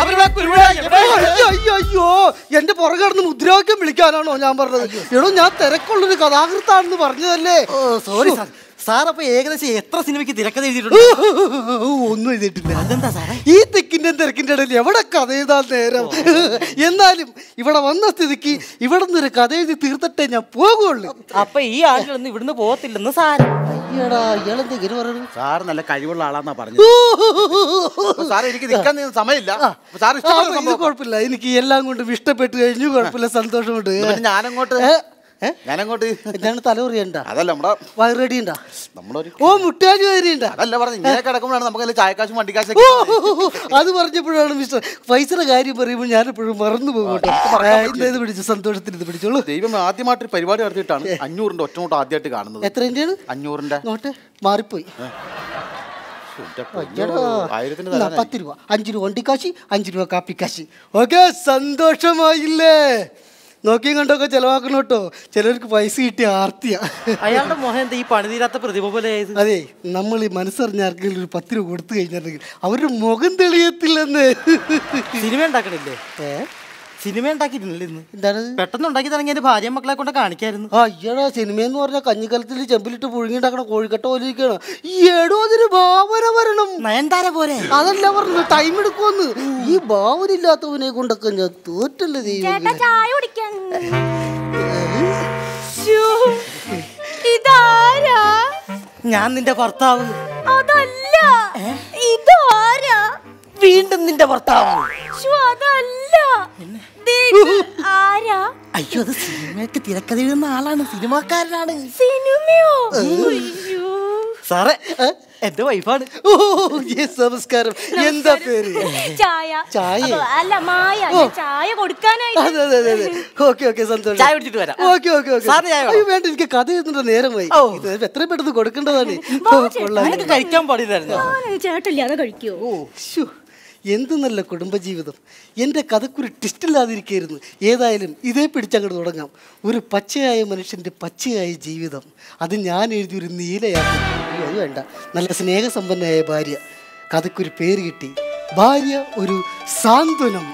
അയ്യോ, എന്റെ പുറകെ മുദ്രാവാക്യം വിളിക്കാനാണോ ഞാൻ പറഞ്ഞത്? എടോ, ഞാൻ തിരക്കുള്ളൊരു കഥാകൃത്താണെന്ന് പറഞ്ഞതല്ലേ. Sorry sir. സാർ അപ്പൊ ഏകദേശം എത്ര സിനിമയ്ക്ക് തിരക്കഥ എഴുതിയിട്ടുണ്ട്? ഒന്നും എഴുതിയിട്ടില്ല. അതെന്താ സാറേ? ഈ തിക്കിന്റെ തിരക്കിന്റെ ഇടയിൽ എവിടെ കഥ എഴുതാൻ നേരം? എന്നാലും ഇവിടെ വന്ന സ്ഥിതിക്ക് ഇവിടെ നിന്നൊരു കഥ എഴുതി തീർത്തിട്ടേ ഞാൻ പോകുള്ളൂ. അപ്പൊ ഈ ആളുകളൊന്നും ഇവിടുന്ന് പോകത്തില്ലെന്ന് സാറ്. അയ്യടാ, ഇയാളെന്തെങ്കിലും പറയുന്നത്? സാർ നല്ല കഴിവുള്ള ആളാന്നാ പറഞ്ഞത്. സാറേ, എനിക്ക് നിൽക്കാൻ സമയമില്ല. കുഴപ്പമില്ല, എനിക്ക് എല്ലാം കൊണ്ടും ഇഷ്ടപ്പെട്ട് കഴിഞ്ഞു. കുഴപ്പമില്ല, സന്തോഷമുണ്ട്. ഞാനങ്ങോട്ട് ഞാനങ്ങോട്ട് എന്താണ് തലമുറിയണ്ട? അതല്ല, നമ്മുടെ വയറടി ഉണ്ടാ? നമ്മളൊരു ഓ, മുട്ടാജി വയറിയുണ്ട? അതല്ല പറഞ്ഞു, ഇങ്ങനെ കിടക്കുമ്പോഴാണ് നമുക്ക് ചായക്കാശും വണ്ടിക്കാശും. അത് പറഞ്ഞപ്പോഴാണ് മിസ്റ്റർ പൈസയുടെ കാര്യം പറയുമ്പോൾ ഞാൻ എപ്പോഴും മറന്നു പോകും. ഇത് പിടിച്ചു, സന്തോഷത്തിന് ഇത് പിടിച്ചോളൂ. ദൈവം ആദ്യമായിട്ട് പരിപാടി നടത്തിയിട്ടാണ് അഞ്ഞൂറിന്റെ ഒറ്റനോട്ട് ആദ്യമായിട്ട് കാണുന്നത്. എത്രയാണ്? അഞ്ഞൂറിന്റെ നോട്ട് മാറിപ്പോയി. പത്ത് രൂപ, അഞ്ചു രൂപ വണ്ടിക്കാശി, അഞ്ചു രൂപ കാപ്പിക്കാശി. ഓക്കെ, സന്തോഷമായില്ലേ? നോക്കിയും കണ്ടൊക്കെ ചെലവാക്കണം കേട്ടോ. ചിലർക്ക് പൈസ കിട്ടിയ ആർത്തിയാ. അയാളുടെ മോഹൻ എന്താ ഈ പണിതീരാത്ത പ്രതിഭ പോലെ? അതെ, നമ്മൾ ഈ മനസ്സറിഞ്ഞ ആർക്കെങ്കിലും ഒരു പത്ത് രൂപ കൊടുത്തു കഴിഞ്ഞിട്ടുണ്ടെങ്കിൽ അവരുടെ മുഖം തെളിയത്തില്ലെന്ന്. സിനിമ ഉണ്ടാക്കണില്ലേ? സിനിമ ഉണ്ടാക്കിയിട്ടില്ല ഇന്ന്. എന്താണ് പെട്ടെന്ന് ഉണ്ടാക്കി തുടങ്ങി എന്റെ ഭാര്യ മക്കളെ കൊണ്ട് കാണിക്കായിരുന്നു. അയ്യടാ, സിനിമയെന്ന് പറഞ്ഞാൽ കഞ്ഞിക്കലത്തിൽ ചെമ്പിലിട്ട് പുഴുങ്ങിണ്ടാക്കണ കോഴിക്കട്ട പോലിരിക്കണം. ഏടോ അതിന് ഭാവന വരണം. നയൻതാര പോലെ. അതല്ല പറഞ്ഞത്, ടൈം എടുക്കുമെന്ന്. ഈ ഭാവന ഇല്ലാത്തവനെ കൊണ്ടൊക്കെ ഞാൻ തോറ്റല്ലേ ദൈവം. ഇതാരാ? ഞാൻ നിന്റെ ഭർത്താവ്. അതല്ല, ഇതാരാ? വീണ്ടും നിന്റെ ഭർത്താവ്. അതല്ല, ആരാ? അയ്യോ, അത് സിനിമയ്ക്ക് തിരക്കഥ എഴുതുന്ന ആളാണ്, സിനിമാക്കാരനാണ്. സിനിമയോ? സാറേ, എന്റെ വൈഫാണ്. നമസ്കാരം. എന്താ പേര്? ചായ. ചായ അല്ല, മായ. ചായ കൊടുക്കാനായി. അതെ അതെ അതെ. ഓക്കെ ഓക്കെ, സന്തോഷം. ചായ കുടിച്ചിട്ട് വരാം. Okay okay okay. അയ്യോ വേണ്ട, എനിക്ക് കഥ എഴുതുന്ന നേരമായി. എത്രയും പെട്ടെന്ന് കൊടുക്കേണ്ടതാണ്. കഴിക്കാൻ പാടില്ലായിരുന്നു. ചേട്ടല്ലാതെ കഴിക്കോ? ഓ, എന്ത് നല്ല കുടുംബജീവിതം. എൻ്റെ കഥക്കൊരു ട്വിസ്റ്റില്ലാതിരിക്കായിരുന്നു. ഏതായാലും ഇതേ പിടിച്ചങ്ങോട്ട് തുടങ്ങാം. ഒരു പച്ചയായ മനുഷ്യൻ്റെ പച്ചയായ ജീവിതം, അത് ഞാൻ എഴുതിയൊരു നീലയാക്കി. അയ്യോ, അത് വേണ്ട. നല്ല സ്നേഹസമ്പന്നയായ ഭാര്യ. കഥക്കൊരു പേര് കിട്ടി, ഭാര്യ ഒരു സാന്ത്വനം.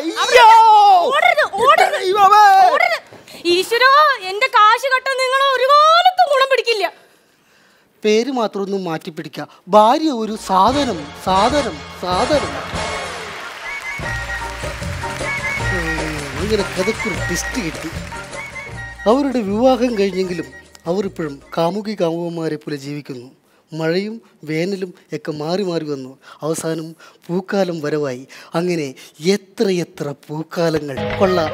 ഈശ്വരോ, എന്റെ കാശ് കെട്ടാൻ നിങ്ങൾ ഒരു കാലത്തും ഗുണം പിടിക്കില്ല. പേര് മാത്രമൊന്നും മാറ്റിപ്പിടിക്കുക. ഭാര്യ ഒരു സാധനം, സാധനം, സാധനം. ഇങ്ങനെ കഥക്കൊരു ട്വിസ്റ്റ് കിട്ടി. അവരുടെ വിവാഹം കഴിഞ്ഞെങ്കിലും അവർ ഇപ്പോഴും കാമുകി കാമുകന്മാരെ പോലെ ജീവിക്കുന്നു. മഴയും വേനലും ഒക്കെ മാറി മാറി വന്നു. അവസാനം പൂക്കാലം വരവായി. അങ്ങനെ എത്രയെത്ര പൂക്കാലങ്ങൾ. കൊള്ളാം.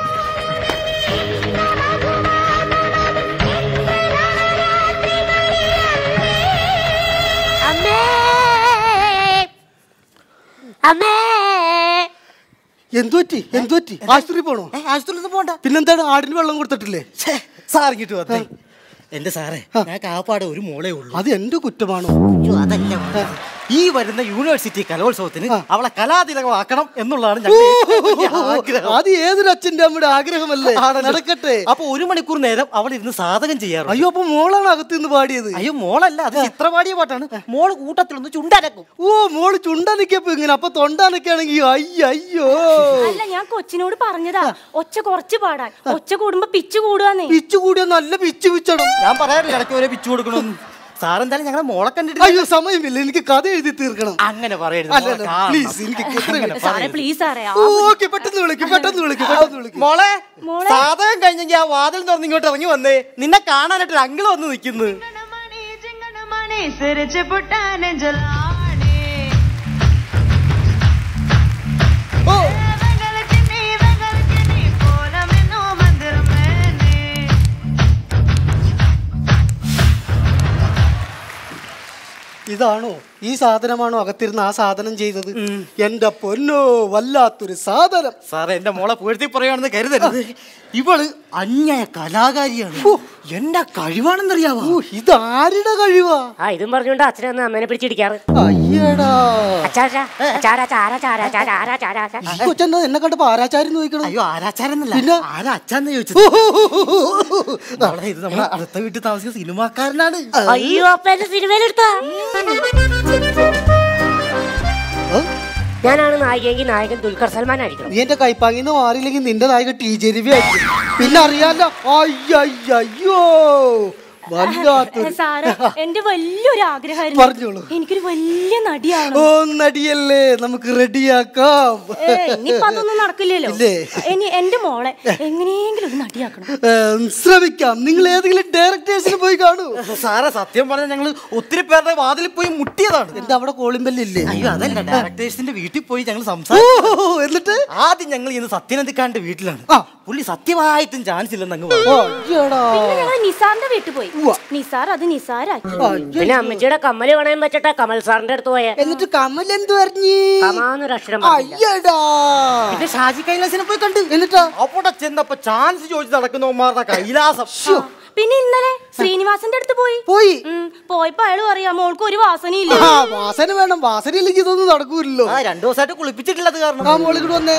എന്തുപറ്റി എന്തുപറ്റി ആശുപത്രി പോണോ? ആശുപത്രിയിൽ പോണ്ട. പിന്നെന്താണ് ആടിന് വെള്ളം കൊടുത്തിട്ടില്ലേ? സാർ ഇങ്ങോട്ട് വന്നേ. എന്റെ സാറേ, ഞാൻ കാപ്പാടെ ഒരു മോളേ ഉള്ളൂ. അത് എന്റെ കുറ്റമാണോ? അതല്ല, ഈ വരുന്ന യൂണിവേഴ്സിറ്റി കലോത്സവത്തിന് അവളെ കലാതിലകമാക്കണം എന്നുള്ളതാണ് ഞങ്ങളുടെ. അത് ഏതൊരു അച്ഛന്റെ അമ്മയുടെ ആഗ്രഹമല്ലേ? നടക്കട്ടെ. അപ്പൊ ഒരു മണിക്കൂർ നേരം അവൾ ഇരുന്ന് സാധകം ചെയ്യാറ്. അയ്യോ, അപ്പൊ മോളാണ് അകത്ത് നിന്ന് പാടിയത്? അയ്യോ, മോളല്ല, അത് ചിത്ര പാടിയ പാട്ടാണ്. മോള് കൂട്ടത്തിലൊന്ന് ചുണ്ടനക്കും. ഓ, മോള് ചുണ്ടനക്കപ്പോ ഇങ്ങനെ. അപ്പൊ തൊണ്ടനക്കാണെങ്കിൽ അയ്യോ. അല്ല, ഞാൻ കൊച്ചിനോട് പറഞ്ഞതാ ഒച്ച കുറച്ച് പാടാൻ. ഒച്ച കൂടുമ്പോ പിച്ച് കൂടുവാന്നേ. പിച്ച് കൂടിയ നല്ല പിച്ച് പിച്ചണം. ഞാൻ പറയാറില്ല ഇടയ്ക്ക് ഒരേ പിച്ച് കൊടുക്കണമെന്ന്. സാറെന്തായാലും ഞങ്ങളെ മോളെ കണ്ടിട്ട്. അയ്യോ, സമയമില്ല, എനിക്ക് കഥ എഴുതി തീർക്കണം. അങ്ങനെ പറയരുത് പ്ലീസ്. എനിക്ക് പെട്ടെന്ന് വിളിക്കും പെട്ടെന്ന് വിളിക്കും പെട്ടെന്ന് വിളിക്കും. മോളെ, സാധകം കഴിഞ്ഞെങ്കിൽ ആ വാതിൽ തുറന്ന് ഇങ്ങോട്ട് ഇറങ്ങി വന്നേ. നിന്നെ കാണാനായിട്ട് ഒരു അങ്കിള് വന്ന് നിൽക്കുന്നു. ഇതാണോ, ഈ സാധനമാണോ അകത്തിരുന്ന് ആ സാധനം ചെയ്തത്? എന്റെ പൊന്നോ, വല്ലാത്തൊരു സാധനം. സാറേ, എന്റെ മോളെ പുകഴ്ത്തി പറയുകയാണെന്ന് കരുതരുത്. ഇവള് അന്യായ കലാകാരിയാണ്. എന്റെ കഴിവാണെന്നറിയാവോ? ഇതാരുടെ കഴിവാ? ആ, ഇതും പറഞ്ഞുകൊണ്ട് അച്ഛനെ ഒന്ന് അമ്മേനെ പിടിച്ചിടിക്കാറ്. അയ്യടാ, കൊച്ചെന്താ എന്നെ കണ്ടപ്പോ ആരാച്ചാരി നോക്കണം? അയ്യോ, ആരാച്ചാരെന്നല്ല, പിന്നെ ആരാച്ചാന്ന് ചോദിച്ചത്. ഇത് നമ്മുടെ അടുത്ത വീട്ടിൽ താമസിക്കുന്ന സിനിമാക്കാരനാണ്. അയ്യോ, അപ്പൊ എന്റെ സിനിമയിലെടുത്താ ഞാനാണ് നായികയെങ്കിൽ നായകൻ ദുൽഖർ സൽമാൻ ആയിരിക്കണം. നീ എന്റെ കൈപ്പാങ്ങിന്ന് മാറിയില്ലെങ്കിൽ നിന്റെ നായകൻ ടി ജെ രവി ആയിരിക്കും. പിന്നെ അറിയാലോ. അയ്യോ, എന്റെ വലിയൊരു ആഗ്രഹമായിരുന്നു. പറഞ്ഞോളൂ. എനിക്കൊരു വലിയ നടിയാണ്. ഓ, നടിയല്ലേ, നമുക്ക് റെഡിയാക്കാം. ഇനിയിപ്പോ അതൊന്നും നടക്കില്ലല്ലോ. ഇനി എന്റെ മോളെ എങ്ങനെയെങ്കിലും ഒരു നടിയാക്കണം. ശ്രമിക്കാം. നിങ്ങൾ ഏതെങ്കിലും ഡയറക്ടേഴ്സിന് പോയി കാണൂ. സാറേ, സത്യം പറഞ്ഞാൽ ഞങ്ങൾ ഒത്തിരി പേരുടെ വാതിൽ പോയി മുട്ടിയതാണ്. എന്താ അവിടെ കോളിമ്പല്ലില്ലേ? അയ്യോ, അതല്ല, ഡയറക്ടേഴ്സിന്റെ വീട്ടിൽ പോയി ഞങ്ങൾ സംസാരിച്ചു. എന്നിട്ട് ആദ്യം ഞങ്ങൾ ഇന്ന് സത്യനന്ദിക്കാന്റെ വീട്ടിലാണ്. പുള്ളി സത്യമായിട്ടും ചാൻസ് ഇല്ലെന്ന് അങ്ങ്. നിസാറിന്റെ വീട്ടിൽ പോയി. നിസാർ അത് നിസാരാക്കി. പിന്നെ അമ്മച്ചിയുടെ കമ്മല് പണയം വെച്ചിട്ടാ കമൽ സാറിന്റെ അടുത്ത് പോയ. എന്നിട്ട് കമൽ എന്ത് പറഞ്ഞു? കമാന്നൊരക്ഷരം. അയ്യടാ, ഇത് ഷാജി കൈലാസിനെ പോയി കണ്ടു. എന്നിട്ടാ അവിടെ ചെന്നപ്പോ ചാൻസ് ചോദിച്ച് നടക്കുന്നവന്മാരുടെ കൈലാസം. പിന്നെ ഇന്നലെ ശ്രീനിവാസന്റെ അടുത്ത് പോയി പോയി പോയപ്പോ അയാൾ പറയാ മോൾക്ക് ഒരു വാസനയില്ല. വാസന വേണം, വാസന ഇല്ലെങ്കിൽ ഇതൊന്നും നടക്കൂല്ലോ. രണ്ടു ദിവസമായിട്ട് കുളിപ്പിച്ചിട്ടില്ലത് കാരണം. ആ, മോളിങ്ങോട്ട് വന്നേ.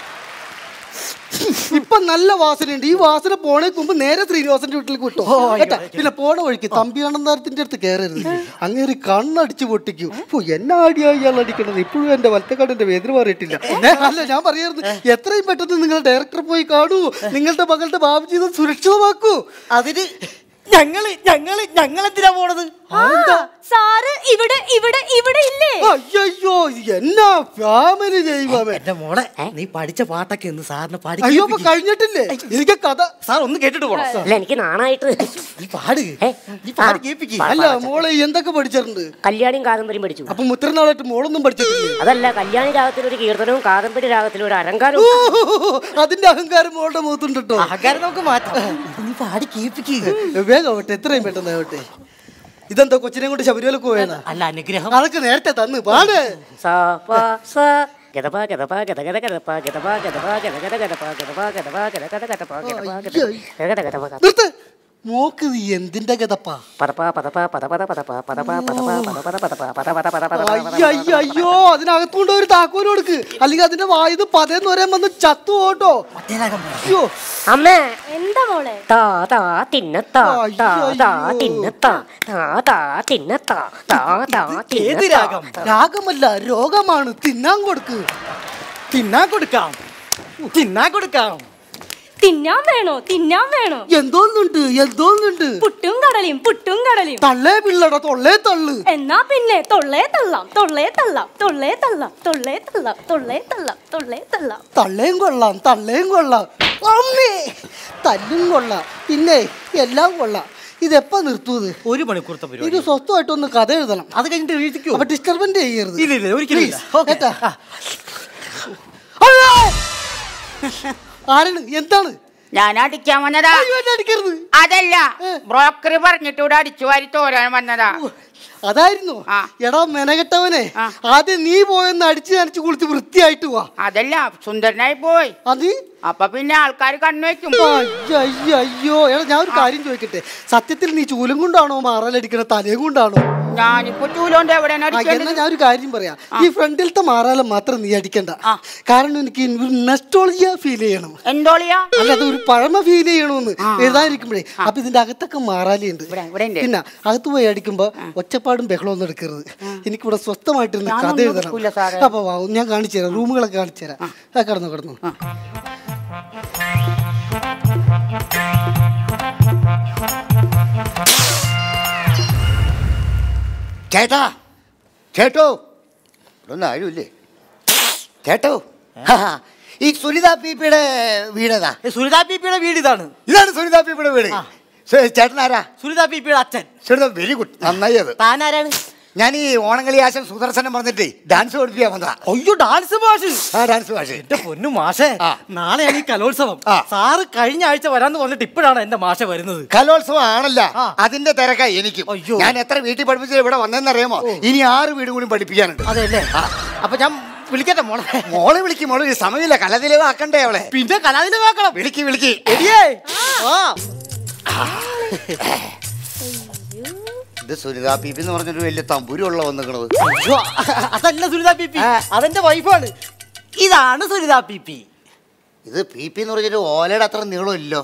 ഇപ്പൊ നല്ല വാസനയുണ്ട്. ഈ വാസന പോണേക്ക് മുമ്പ് നേരെ ശ്രീനിവാസന്റെ വീട്ടിലേക്ക് വിട്ടോ കേട്ടാ. പിന്നെ പോണ വഴിക്ക് തമ്പിയാണെന്നാരത്തിന്റെ അടുത്ത് കയറരുത്. അങ്ങേറി കണ്ണടിച്ച് പൊട്ടിക്കൂ. എന്നാ അടിയാ ഇയാൾ അടിക്കണത്? ഇപ്പോഴും എന്റെ വലത്തേക്കാടിന്റെ വേദന മാറിയിട്ടില്ല. അല്ല, ഞാൻ പറയായിരുന്നു എത്രയും പെട്ടെന്ന് നിങ്ങൾ ഡയറക്ടർ പോയി കാണൂ. നിങ്ങളുടെ മകളുടെ ഭാവി ജീവിതം സുരക്ഷിതമാക്കൂ. അതിന് ഞങ്ങള് ഞങ്ങള് ഞങ്ങളെന്തിനാ പോണത്? സാറ് ഇവിടെ ഇവിടെ ഇവിടെ ഇല്ലേ? അയ്യോ, എന്നാ ഫാമിലി ദൈവമേ. എന്റെ മോളെ, നീ പഠിച്ച പാട്ടൊക്കെ ഒന്ന് സാറിന് പാടി. അയ്യോ, കഴിഞ്ഞിട്ടില്ലേ? എനിക്ക് കഥ സാർ ഒന്ന് കേട്ടിട്ട് പോണം. അല്ല, എനിക്ക് നാണായിട്ട് നീ പാട് നീ പാടി കേൾപ്പിക്ക്. അല്ല മോളെ, എന്തൊക്കെ പഠിച്ചിട്ടുണ്ട്? കല്യാണിയും കാദംബരിയും പഠിച്ചു. അപ്പൊ മുത്രനാളായിട്ട് മോളൊന്നും പഠിച്ചിട്ടില്ലേ? അതല്ല, കല്യാണി രാഗത്തിൽ ഒരു കീർത്തനവും കാദംബരി രാഗത്തിൽ ഒരു അലങ്കാരവും. അതിന്റെ അഹങ്കാരം മോളുടെ മുഖത്തുണ്ട് കേട്ടോ. അഹങ്കാരം നമുക്ക് മാറ്റാം. നീ പാടി കേൾപ്പിക്ക്. വേഗമാവട്ടെ, എത്രയും പെട്ടെന്ന് ആവട്ടെ. ഇതെന്താ കൊച്ചിനെ കൊണ്ട് ശബരിമലക്ക് പോയാണ്? അല്ല, അനുഗ്രഹം അതൊക്കെ നേരത്തെ തന്ന് പാട്. നിർത്ത്. മോക്ക് നീ എന്തിന്റെ ഗതപ്പാ? അയ്യോ, അതിനകത്തുകൊണ്ട് ഒരു താക്കോല് കൊടുക്ക്, അല്ലെങ്കിൽ അതിന്റെ വായുത് പതേന്ന് പറയാൻ വന്ന് ചത്തു പോട്ടോ. അമ്മേ, എന്താ മോളെ? താ താ തിന്നത്താ താ താ തിന്നത്താ താ താ തിന്നത്താ താ താ. ഏത് രാഗം? രാഗമല്ല, രോഗമാണ്. തിന്നാൻ കൊടുക്ക്. തിന്നാൻ കൊടുക്കാം തിന്നാൻ കൊടുക്കാം തിന്നാൻ വേണോ? തിന്നാൻ വേണോ? എന്തോന്നുണ്ട് എന്തോന്നുണ്ട്? പുട്ടും കടലയും പുട്ടും കടലയും. തള്ളേ പിള്ളട തൊള്ളേ തള്ളു. എന്നാ പിന്നെ തൊള്ളേ തള്ളാം തൊള്ളേ തള്ളാം തൊള്ളേ തള്ളാം തൊള്ളേ തള്ളാം തൊള്ളേ തള്ളാം തൊള്ളേ തള്ളാം. തള്ളയും കൊള്ളാം തള്ളയും കൊള്ളാം. അമ്മേ, തല്ലും കൊള്ളാം, പിന്നെ എല്ലാം കൊള്ളാം. ഇതെപ്പോ നിർത്തൂത്? ഒരു മണിക്കൂർത്തെ പരിപാടി. ഇത് സ്വസ്ഥമായിട്ടൊന്ന് കഥ എഴുതണം. അത് കഴിഞ്ഞിട്ട് എഴുതിക്കോ. അപ്പൊ ഡിസ്റ്റർബൻസ് ചെയ്യരുത്. ഇല്ല ഇല്ല ഒരിക്കലും ഇല്ല. കേട്ടാ? ആരാണ്? എന്താണ്? ഞാൻ അടിക്കാൻ വന്നതാ. അടിക്കരുത്. അതല്ല, ബ്രോക്കർ പറഞ്ഞിട്ട് ഇവിടെ അടിച്ചു വാരി തോരാൻ വന്നതാ. അതായിരുന്നു. എടാ മെനകെട്ടവനെ, ആദ്യം നീ പോയെന്ന് അടിച്ച് നനച്ച് കുളിച്ച് വൃത്തിയായിട്ട് പോവാ. അതല്ല, സുന്ദരനായി പോയി. അത് അപ്പൊ പിന്നെ ആൾക്കാർ കണ്ണുവെക്കും. അയ്യോ അയ്യോ. എടാ ഞാൻ ഒരു കാര്യം ചോദിക്കട്ടെ, സത്യത്തിൽ നീ ചൂലും കൊണ്ടാണോ മാറാലടിക്കണ തലയും കൊണ്ടാണോ? ഞാനിപ്പോ ചൂലോണ്ട് എവിടെ? എന്നാ ഞാൻ ഒരു കാര്യം പറയാം, ഈ ഫ്രണ്ടിലത്തെ മാറാലം മാത്രം നീ അടിക്കണ്ട. കാരണം എനിക്ക് നെസ്റ്റോളജിയ ഫീൽ ചെയ്യണം. എന്തോളിയാ? അല്ല, അത് ഒരു പഴമ ഫീൽ ചെയ്യണമെന്ന് എഴുതാനിരിക്കുമ്പോഴേ. അപ്പൊ ഇതിന്റെ അകത്തൊക്കെ മാറാലുണ്ട്. പിന്നെ അകത്ത് പോയി അടിക്കുമ്പോ ഒച്ചപ്പാടും ബഹളവും ഒന്നും എടുക്കരുത്. എനിക്കിവിടെ സ്വസ്ഥമായിട്ടിരുന്ന് കഥ എഴുതണം. അപ്പൊ ഞാൻ കാണിച്ചു തരാം, റൂമുകളൊക്കെ കാണിച്ചു തരാം. കടന്നു കടന്നു. ചേട്ടാ, ചേട്ടോ, ഒന്നും ആരുമില്ലേ? ചേട്ടോ, ഈ സുനിത പീപ്പിയുടെ വീടേതാ? സുനിത പീപ്പിയുടെ വീട് ഇതാണ്. ഇതാണ് സുനിത പീപ്പിയുടെ വീട്. ചേട്ടനാരാ? സുനിത പീപ്പിയുടെ അച്ഛൻ. വെരി ഗുഡ്, നന്നായി. അത് താനാരാണ്? ഞാൻ ഈ ഓണങ്ങളി ആശം സുദർശനം പറഞ്ഞിട്ട് ഡാൻസ് പഠിപ്പിക്കാൻ വന്നതാ. അയ്യോ, ഡാൻസ് മാഷ്. ആ ഡാൻസ് മാഷ്. എന്റെ പൊന്നു മാഷേ, നാളെയാണ് ഈ കലോത്സവം. സാറ് കഴിഞ്ഞ ആഴ്ച വരാന്ന് പറഞ്ഞിട്ട് ഇപ്പോഴാണ് എന്റെ മാഷ വരുന്നത്. കലോത്സവം ആണല്ല, അതിന്റെ തിരക്കാ എനിക്കും. ഞാൻ എത്ര വീട്ടിൽ പഠിപ്പിച്ചത് ഇവിടെ വന്നതെന്നറിയാമോ? ഇനി ആറ് വീട് കൂടി പഠിപ്പിക്കാനുണ്ട്. അതെല്ലേ? അപ്പൊ ഞാൻ വിളിക്കട്ടെ മോളെ? മോളെ വിളിക്കും. മോളെ സമയമില്ല, കലാതിലവാക്കണ്ടേ അവളെ? പിന്നെ കലാതിലവാക്കണം. വിളിക്ക് വിളിക്ക്. ഇത് സുനിത പീപ്പി എന്ന് പറഞ്ഞൊരു വലിയ തമ്പുരുള്ള വന്നിക്കണത്. അതല്ല സുനിത പീപ്പി, അതെന്റെ വൈഫാണ്. ഇതാണ് സുനിത പീപ്പി. ഇത് പീപ്പി എന്ന് പറഞ്ഞൊരു ഓലയുടെ അത്ര നീളമില്ലോ.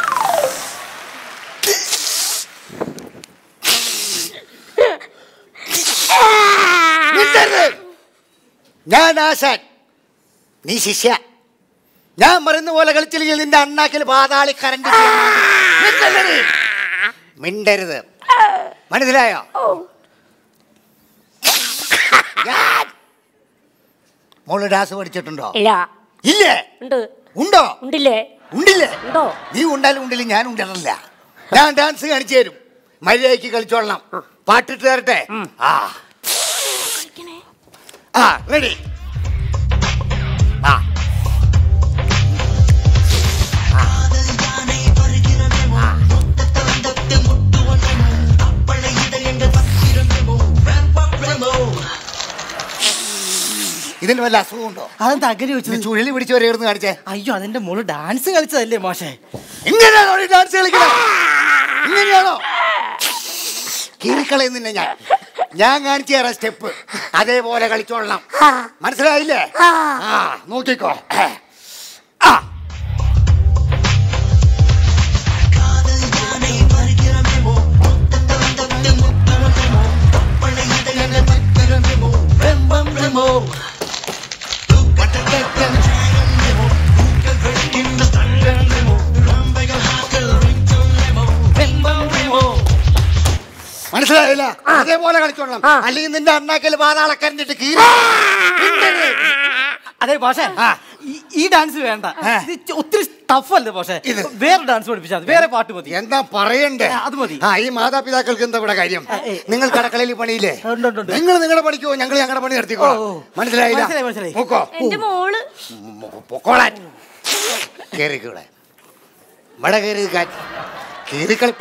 ഞാൻ ആശാൻ, നീ ശിഷ്യ. ഞാൻ പറയുന്ന പോലെ കളിച്ചില്ലെങ്കിൽ നിന്റെ അണ്ണാക്കിൽ പാതാളി കറണ്ട്. മിണ്ടരുത്, മനസ്സിലായോ? മോള് ഡാൻസ് പഠിച്ചിട്ടുണ്ടോ? ഇല്ല. ഇല്ലേ? ഉണ്ട്. ഉണ്ടോ? ഉണ്ടില്ലേ? ഉണ്ടില്ലേ? ഉണ്ടോ? നീ ഉണ്ടാലും ഉണ്ടില്ല, ഞാൻ ഉണ്ടല്ല. ഞാൻ ഡാൻസ് കാണിച്ചു തരും, മര്യാദയ്ക്ക് കളിച്ചോളണം. പാട്ടിട്ട് തരട്ടെ? ആ ആ റെഡി. ആ ഇതിന് വല്ല അസുഖമുണ്ടോ? അതെന്താ അങ്ങനെ വെച്ചത്? ചുഴലി പിടിച്ച് വരെയായിരുന്നു കാണിച്ചേ. അയ്യോ, അതെന്റെ മോള് ഡാൻസ് കളിച്ചതല്ലേ മാഷേ? ഇങ്ങനെയാണോ ഡാൻസ് കളിക്കുന്നത്? ഇങ്ങനെയാണോ? കീറിക്കളയും നിന്നെ ഞാൻ. ഞാൻ കാണിച്ചു തരാം സ്റ്റെപ്പ്, അതേപോലെ കളിച്ചോളണം. മനസ്സിലായില്ലേ? ആ നോക്കിക്കോ. ആ മനസ്സിലായില്ല? അതേപോലെ കളിച്ചോളണം, അല്ലെങ്കിൽ നിന്റെ അണ്ണാക്കൽ പാതാളക്കരണ്ടിട്ട് കീറി. അതെ പക്ഷേ ഈ ഡാൻസ് വേണ്ട, ഒത്തിരി ടഫ് അല്ലേ പക്ഷേ? വേറെ ഡാൻസ് പഠിപ്പിച്ചാൽ വേറെ പാട്ട് മതി. എന്താ പറയണ്ടേ? അത് മതി. ആ ഈ മാതാപിതാക്കൾക്ക് എന്താ ഇവിടെ കാര്യം? നിങ്ങൾ കടക്കളയിൽ പണിയില്ലേ? നിങ്ങൾ നിങ്ങളുടെ പണിക്കോ, ഞങ്ങൾ ഞങ്ങളുടെ പണി നടത്തിക്കോ. മനസ്സിലായില്ല? പൊക്കോളാൻ കേറിക്കൂടെ? ഇവിടെ കയറി കീറിക്കളി.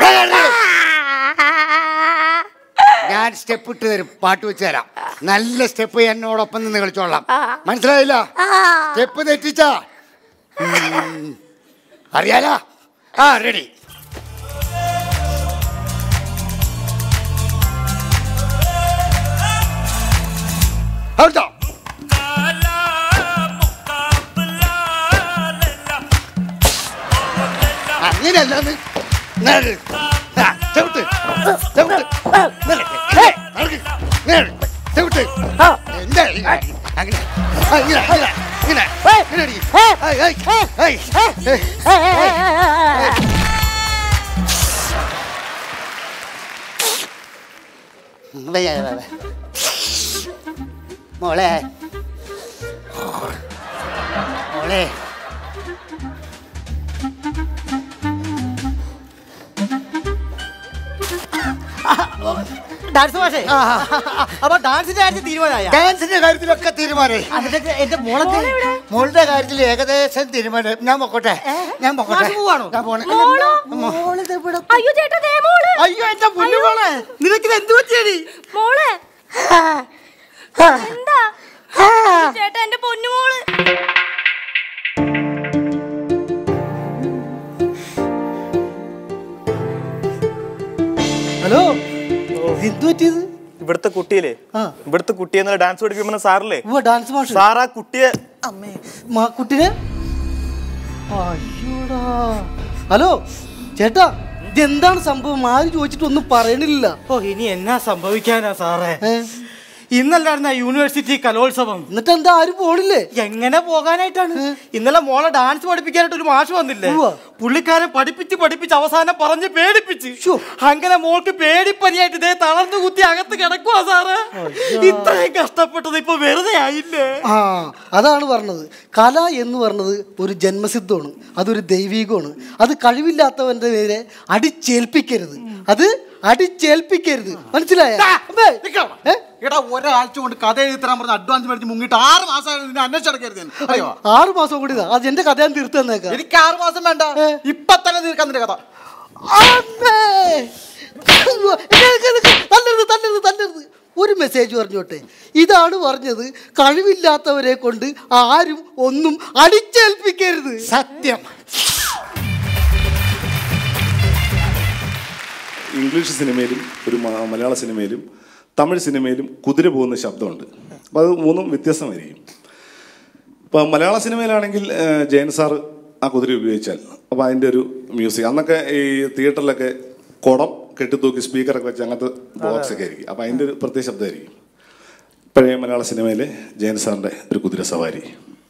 ഞാൻ സ്റ്റെപ്പ് ഇട്ട് തരും, പാട്ട് വെച്ച് തരാം. നല്ല സ്റ്റെപ്പ് എന്നോടൊപ്പം നിന്ന് കളിച്ചോളാം. മനസ്സിലായില്ല? സ്റ്റെപ്പ് തെറ്റിച്ചാ അറിയാലോ? ആ റെഡി. അങ്ങനെയല്ലാന്ന് ചവിട്ട് ചവിട്ട് ചവിട്ട്. എന്താ അങ്ങനെ ഇങ്ങനെ ഇങ്ങനെ മോളെ മോളെ ഡാൻസ് മാഷേ അപ്പൊ ഡാൻസിന്റെ കാര്യത്തിൽ തീരുമാനമായ ഡാൻസിന്റെ കാര്യത്തിലൊക്കെ തീരുമാനമായി. എന്റെ മോളത്തെ മോളുടെ കാര്യത്തിൽ ഏകദേശം തീരുമാനം. ഞാൻ പൊക്കോട്ടെ ഞാൻ പൊക്കോട്ടെ പോവാണോ ഞാൻ പോണേ. അയ്യോ ചേട്ടാ ദേ മോള്. അയ്യോ എന്റെ പൊന്നു മോളെ നിനക്ക് എന്ത് പറ്റിയടി മോളെ എന്താ ചേട്ടാ എന്റെ പൊന്നു മോള്. ഹലോ എന്ത് പറ്റിയത്? ഇവിടുത്തെ കുട്ടിയില്ലേ ഇവിടുത്തെ കുട്ടിയെ ഡാൻസ് പഠിപ്പിക്കുന്ന സാറല്ലേ ഡാൻസ് മാഷ് സാർ ആ കുട്ടിയെ അമ്മേ കുട്ടിനെ അയ്യോടാ. ഹലോ ചേട്ടാ ഇതെന്താണ് സംഭവം? ആരും ചോദിച്ചിട്ടൊന്നും പറയണില്ല. ഓ ഇനി എന്നാ സംഭവിക്കാനാ സാറേ? ഇന്നല്ലായിരുന്ന യൂണിവേഴ്സിറ്റി കലോത്സവം. എന്നിട്ട് എന്താ ആരും പോണില്ലേ? എങ്ങനെ പോകാനായിട്ടാണ്? ഇന്നലെ മോളെ ഡാൻസ് പഠിപ്പിക്കാനായിട്ട് ഒരു മാഷ് വന്നില്ലേ? പുള്ളിക്കാരൻ പഠിപ്പിച്ച് പഠിപ്പിച്ച് അവസാനം പറഞ്ഞ് പേടിപ്പിച്ച് അങ്ങനെ മോൾക്ക് പേടിപ്പനിയായിട്ട് ഇതേ തളർന്നു കുത്തി അകത്ത് കിടക്കുവാ സാറ്. ഇത്രയും കഷ്ടപ്പെട്ടത് ഇപ്പൊ വെറുതെ ആയില്ലേ? ആ അതാണ് പറഞ്ഞത്. കല എന്ന് പറഞ്ഞത് ഒരു ജന്മസിദ്ധമാണ്, അതൊരു ദൈവികമാണ്. അത് കഴിവില്ലാത്തവന്റെ നേരെ അടിച്ചേൽപ്പിക്കരുത്, അത് അടിച്ചേൽപ്പിക്കരുത്. മനസ്സിലായ? എടാ ഒരാഴ്ച കൊണ്ട് കഥ എഴുതി തരാൻ പറഞ്ഞ അഡ്വാൻസ് മേടിച്ച് മുങ്ങിട്ട് ആറ് മാസം അന്വേഷിച്ചടക്കരുത്. അറിയോ? ആറ് മാസം കൂടി അത് എന്റെ കഥ ഞാൻ തീർത്തു തന്നേക്കാം. എനിക്ക് ആറ് മാസം വേണ്ട, ഇപ്പൊ തന്നെ തീർക്കാൻ നിന്റെ കഥ. തല്ലരുത് തല്ലരുത് തല്ലരുത്. ഒരു മെസ്സേജ് പറഞ്ഞോട്ടെ. ഇതാണ് പറഞ്ഞത്, കഴിവില്ലാത്തവരെ കൊണ്ട് ആരും ഒന്നും അടിച്ചേൽപ്പിക്കരുത്. സത്യം. ഇംഗ്ലീഷ് സിനിമയിലും ഒരു മലയാള സിനിമയിലും തമിഴ് സിനിമയിലും കുതിര പോകുന്ന ശബ്ദമുണ്ട്. അപ്പോൾ അത് മൂന്നും വ്യത്യസ്തമായിരിക്കും. ഇപ്പോൾ മലയാള സിനിമയിലാണെങ്കിൽ ജയൻ സാറ് ആ കുതിര ഉപയോഗിച്ചാൽ അപ്പോൾ അതിൻ്റെ ഒരു മ്യൂസിക്, അന്നൊക്കെ ഈ തിയേറ്ററിലൊക്കെ കുടം കെട്ടിത്തൂക്കി സ്പീക്കറൊക്കെ വെച്ച് അങ്ങനത്തെ ബോക്സൊക്കെ ആയിരിക്കും. അപ്പോൾ അതിൻ്റെ ഒരു പ്രത്യേക ശബ്ദമായിരിക്കും. പഴയ മലയാള സിനിമയിലെ ജയൻ സാറിൻ്റെ ഒരു കുതിര സവാരി.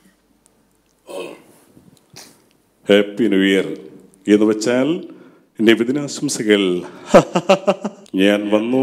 ഹാപ്പി ന്യൂ ഇയർ എന്ന് വെച്ചാൽ എൻ്റെ വിദിനാശംസകൾ. ഞാൻ വന്നു.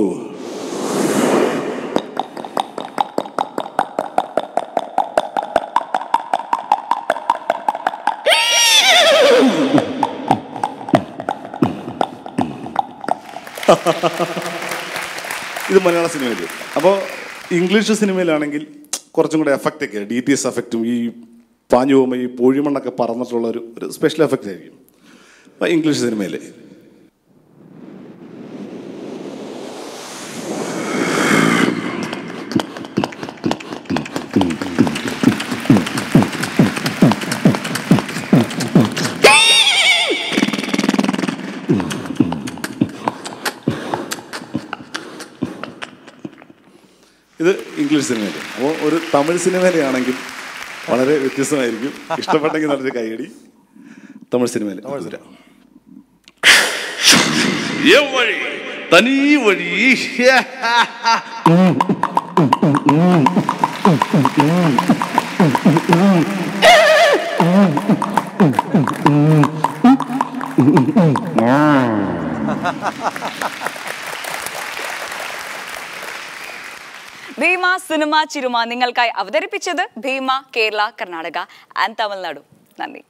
ഇത് മലയാള സിനിമയിൽ. അപ്പോൾ ഇംഗ്ലീഷ് സിനിമയിലാണെങ്കിൽ കുറച്ചും കൂടെ എഫക്റ്റ് ഒക്കെ, ഡി ടി എസ് എഫക്റ്റും ഈ പാഞ്ഞു പോകുമ്പോൾ ഈ പൊഴിമണ്ണൊക്കെ പറന്നിട്ടുള്ള ഒരു ഒരു സ്പെഷ്യൽ എഫക്റ്റ് ആയിരിക്കും ഇംഗ്ലീഷ് സിനിമയിൽ. ഇത് ഇംഗ്ലീഷ് സിനിമയിൽ. അപ്പോൾ ഒരു തമിഴ് സിനിമയിലാണെങ്കിൽ വളരെ വ്യത്യസ്തമായിരിക്കും. ഇഷ്ടപ്പെട്ടെങ്കിൽ നല്ലൊരു കൈയടി. തമിഴ് സിനിമയിൽ തനി വഴി. ഭീമ സിനിമ ചിരുമ നിങ്ങൾക്കായി അവതരിപ്പിച്ചത് ഭീമ കേരള കർണാടക ആൻഡ് തമിഴ്നാടു. നന്ദി.